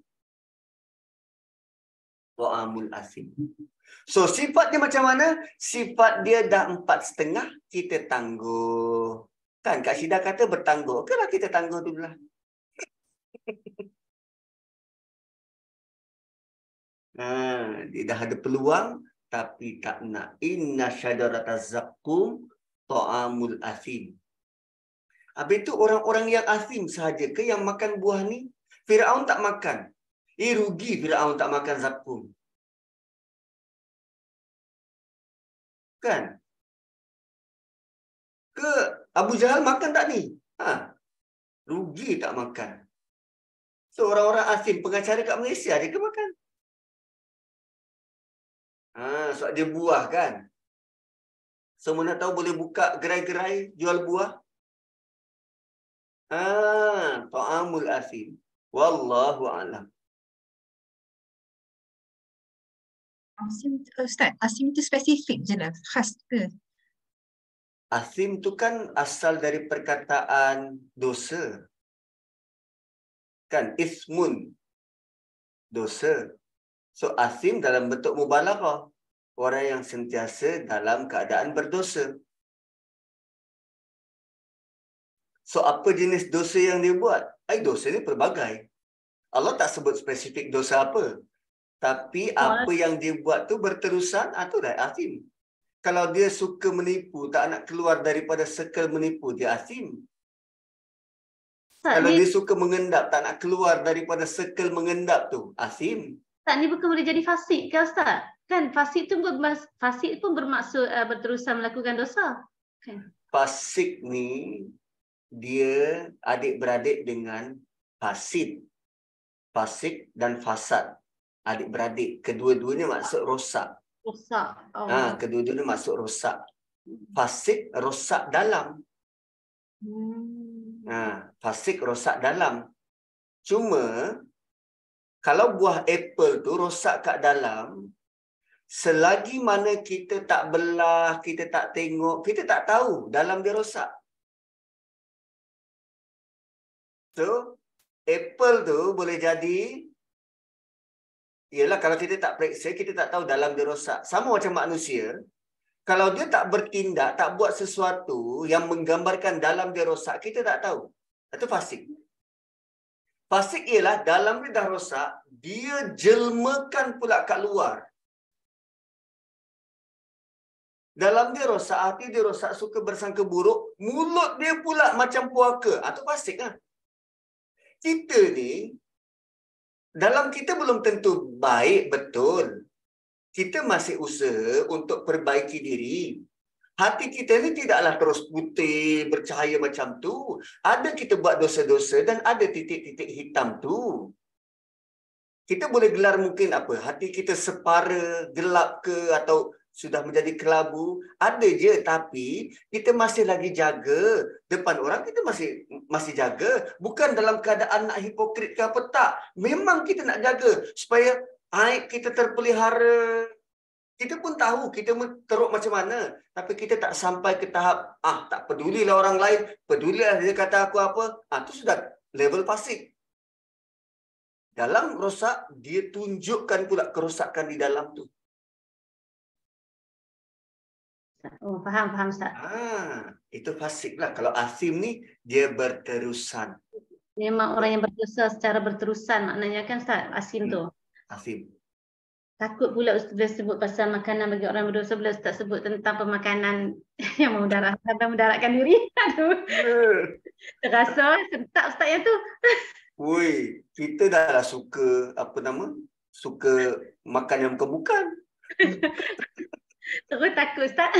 S1: Ta'amul athim. So, sifat dia macam mana? Sifat dia dah 4,5, kita tangguh. Kan Kak Syida kata bertangguh. Okeylah kita tangguh dululah. Dia dah ada peluang tapi tak nak. Inna syajarataz zaqqum ta'amul athim. Habis itu orang-orang yang athim sahaja ke yang makan buah ni? Firaun tak makan. Rugi Firaun tak makan zaqqum. Kan? Ke Abu Jahal makan tak ni? Rugi tak makan. So orang-orang athim, pengacara kat Malaysia dia ke makan? Sebab dia buah kan? So mana tahu boleh buka gerai-gerai jual buah? Ta'amul athim. Wallahu a'lam.
S3: Asim, Ustaz, asim tu spesifik je lah, khas ke?
S1: Athim tu kan asal dari perkataan dosa. Kan ismun, dosa. So asim dalam bentuk mubalaghah, orang yang sentiasa dalam keadaan berdosa. So apa jenis dosa yang dia buat? Dosa ni pelbagai. Allah tak sebut spesifik dosa apa. Tapi apa yang dia buat tu berterusan, tu dah asim. Kalau dia suka menipu, tak nak keluar daripada circle menipu, dia asim. Kalau dia suka mengendap, tak nak keluar daripada circle mengendap tu, asim.
S2: Ustaz, ni bukan boleh jadi fasik ke Ustaz? Kan fasik pun bermaksud berterusan melakukan dosa. Kan?
S1: Fasik ni dia adik-beradik dengan fasid. Fasik dan fasad. Adik-beradik. Kedua-duanya maksud rosak.
S2: Rosak. Oh.
S1: Kedua-duanya maksud rosak. Fasik, rosak dalam. Fasik, rosak dalam. Cuma, kalau buah apple tu rosak kat dalam, selagi mana kita tak belah, kita tak tengok, kita tak tahu dalam dia rosak. So, apple tu boleh jadi, ialah kalau kita tak periksa, kita tak tahu dalam dia rosak. Sama macam manusia, kalau dia tak bertindak, tak buat sesuatu yang menggambarkan dalam dia rosak, kita tak tahu. Itu fasik. Fasik ialah dalam dia dah rosak, dia jelmakan pula kat luar. Dalam dia rosak, hati dia rosak, suka bersangka buruk, mulut dia pula macam puaka. Itu fasik lah. Kita ni, dalam kita belum tentu baik betul. Kita masih usaha untuk perbaiki diri. Hati kita ni tidaklah terus putih, bercahaya macam tu. Ada kita buat dosa-dosa dan ada titik-titik hitam tu. Kita boleh gelar mungkin apa? Hati kita separa, gelap ke atau sudah menjadi kelabu. Ada je, tapi kita masih lagi jaga. Depan orang kita masih jaga. Bukan dalam keadaan nak hipokrit ke apa, tak. Memang kita nak jaga supaya aib kita terpelihara. Kita pun tahu kita teruk macam mana. Tapi kita tak sampai ke tahap, tak pedulilah orang lain. Pedulilah dia kata aku apa. Itu sudah level fasik. Dalam rosak, dia tunjukkan pula kerosakan di dalam tu.
S2: Oh, faham Ustaz.
S1: Itu fasik lah. Kalau asim ni, dia berterusan.
S2: Memang orang yang berdosa secara berterusan, maknanya kan Ustaz, asim tu.
S1: Asim.
S2: Takut pula Ustaz sebut pasal makanan bagi orang berdosa, bila Ustaz sebut tentang pemakanan yang memudaratkan diri. Aduh. Terasa sentak Ustaz yang tu.
S1: Woi, kita dah suka, suka makan yang bukan-bukan.
S2: Terus takut Ustaz.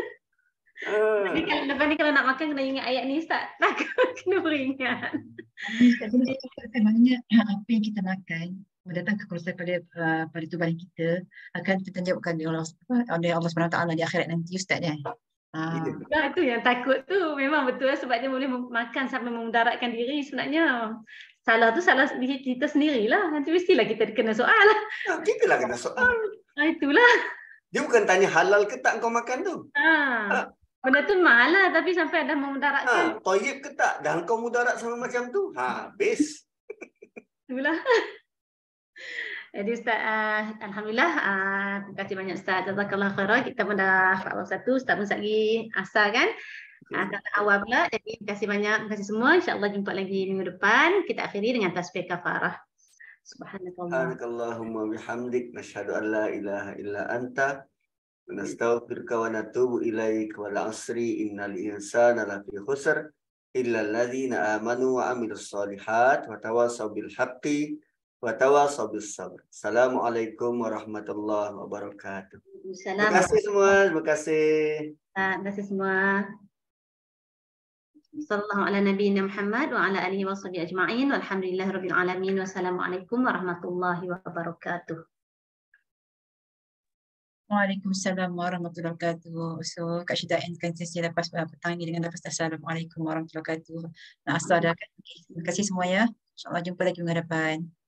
S2: Lepas ni kalau nak makan kena ingat ayat ni Ustaz. Takut kena beringat.
S3: Maknanya apa yang kita makan datang ke kerusakan pada tubuh kita akan ditanjabkan oleh Allah SWT di akhirat nanti Ustaz ya.
S2: Itu yang takut tu. Memang betul sebab dia boleh makan sampai memudaratkan diri sebenarnya. Salah tu salah kita sendirilah. Nanti mestilah kita kena soal.
S1: Kita lah kena soal.
S2: Itulah.
S1: Dia bukan tanya halal ke tak kau makan tu.
S2: Benda tu mahal lah tapi sampai dah memudaratkan.
S1: Toyib ke tak? Dah kau mudarat sama macam tu. Habis.
S2: Itulah. Jadi Ustaz, Alhamdulillah. Terima kasih banyak Ustaz. Jazakallah khairan. Kita pun dah satu. Ustaz pun lagi asal kan. Kata awal pula. Jadi terima kasih banyak. Terima kasih semua. InsyaAllah jumpa lagi minggu depan. Kita akhiri dengan tasbih kafarah.
S1: Subhanakallahumma bihamdik nashhadu an la ilaha illa anta wa nastaghfiruka wa natubu ilaik wal asri innal insana lafi khusr illa alladhina amanu wa amilus solihat wa tawasaw bil haqqi wa tawasaw bis sabr. Assalamualaikum warahmatullahi wabarakatuh. Terima kasih semua. Terima kasih.
S2: Terima kasih semua. Sallallahu ala nabiyina Muhammad wa ala alihi wa sahbihi ajma'in walhamdulillahi rabbil alamin wassalamualaikum warahmatullahi wabarakatuh.
S3: Waalaikumsalam warahmatullahi wabarakatuh. So Kak Syida endkan sesi lepas petang ni dengan lafaz assalamualaikum warahmatullahi wabarakatuh. Terima kasih semua ya. InsyaAllah jumpa lagi minggu depan.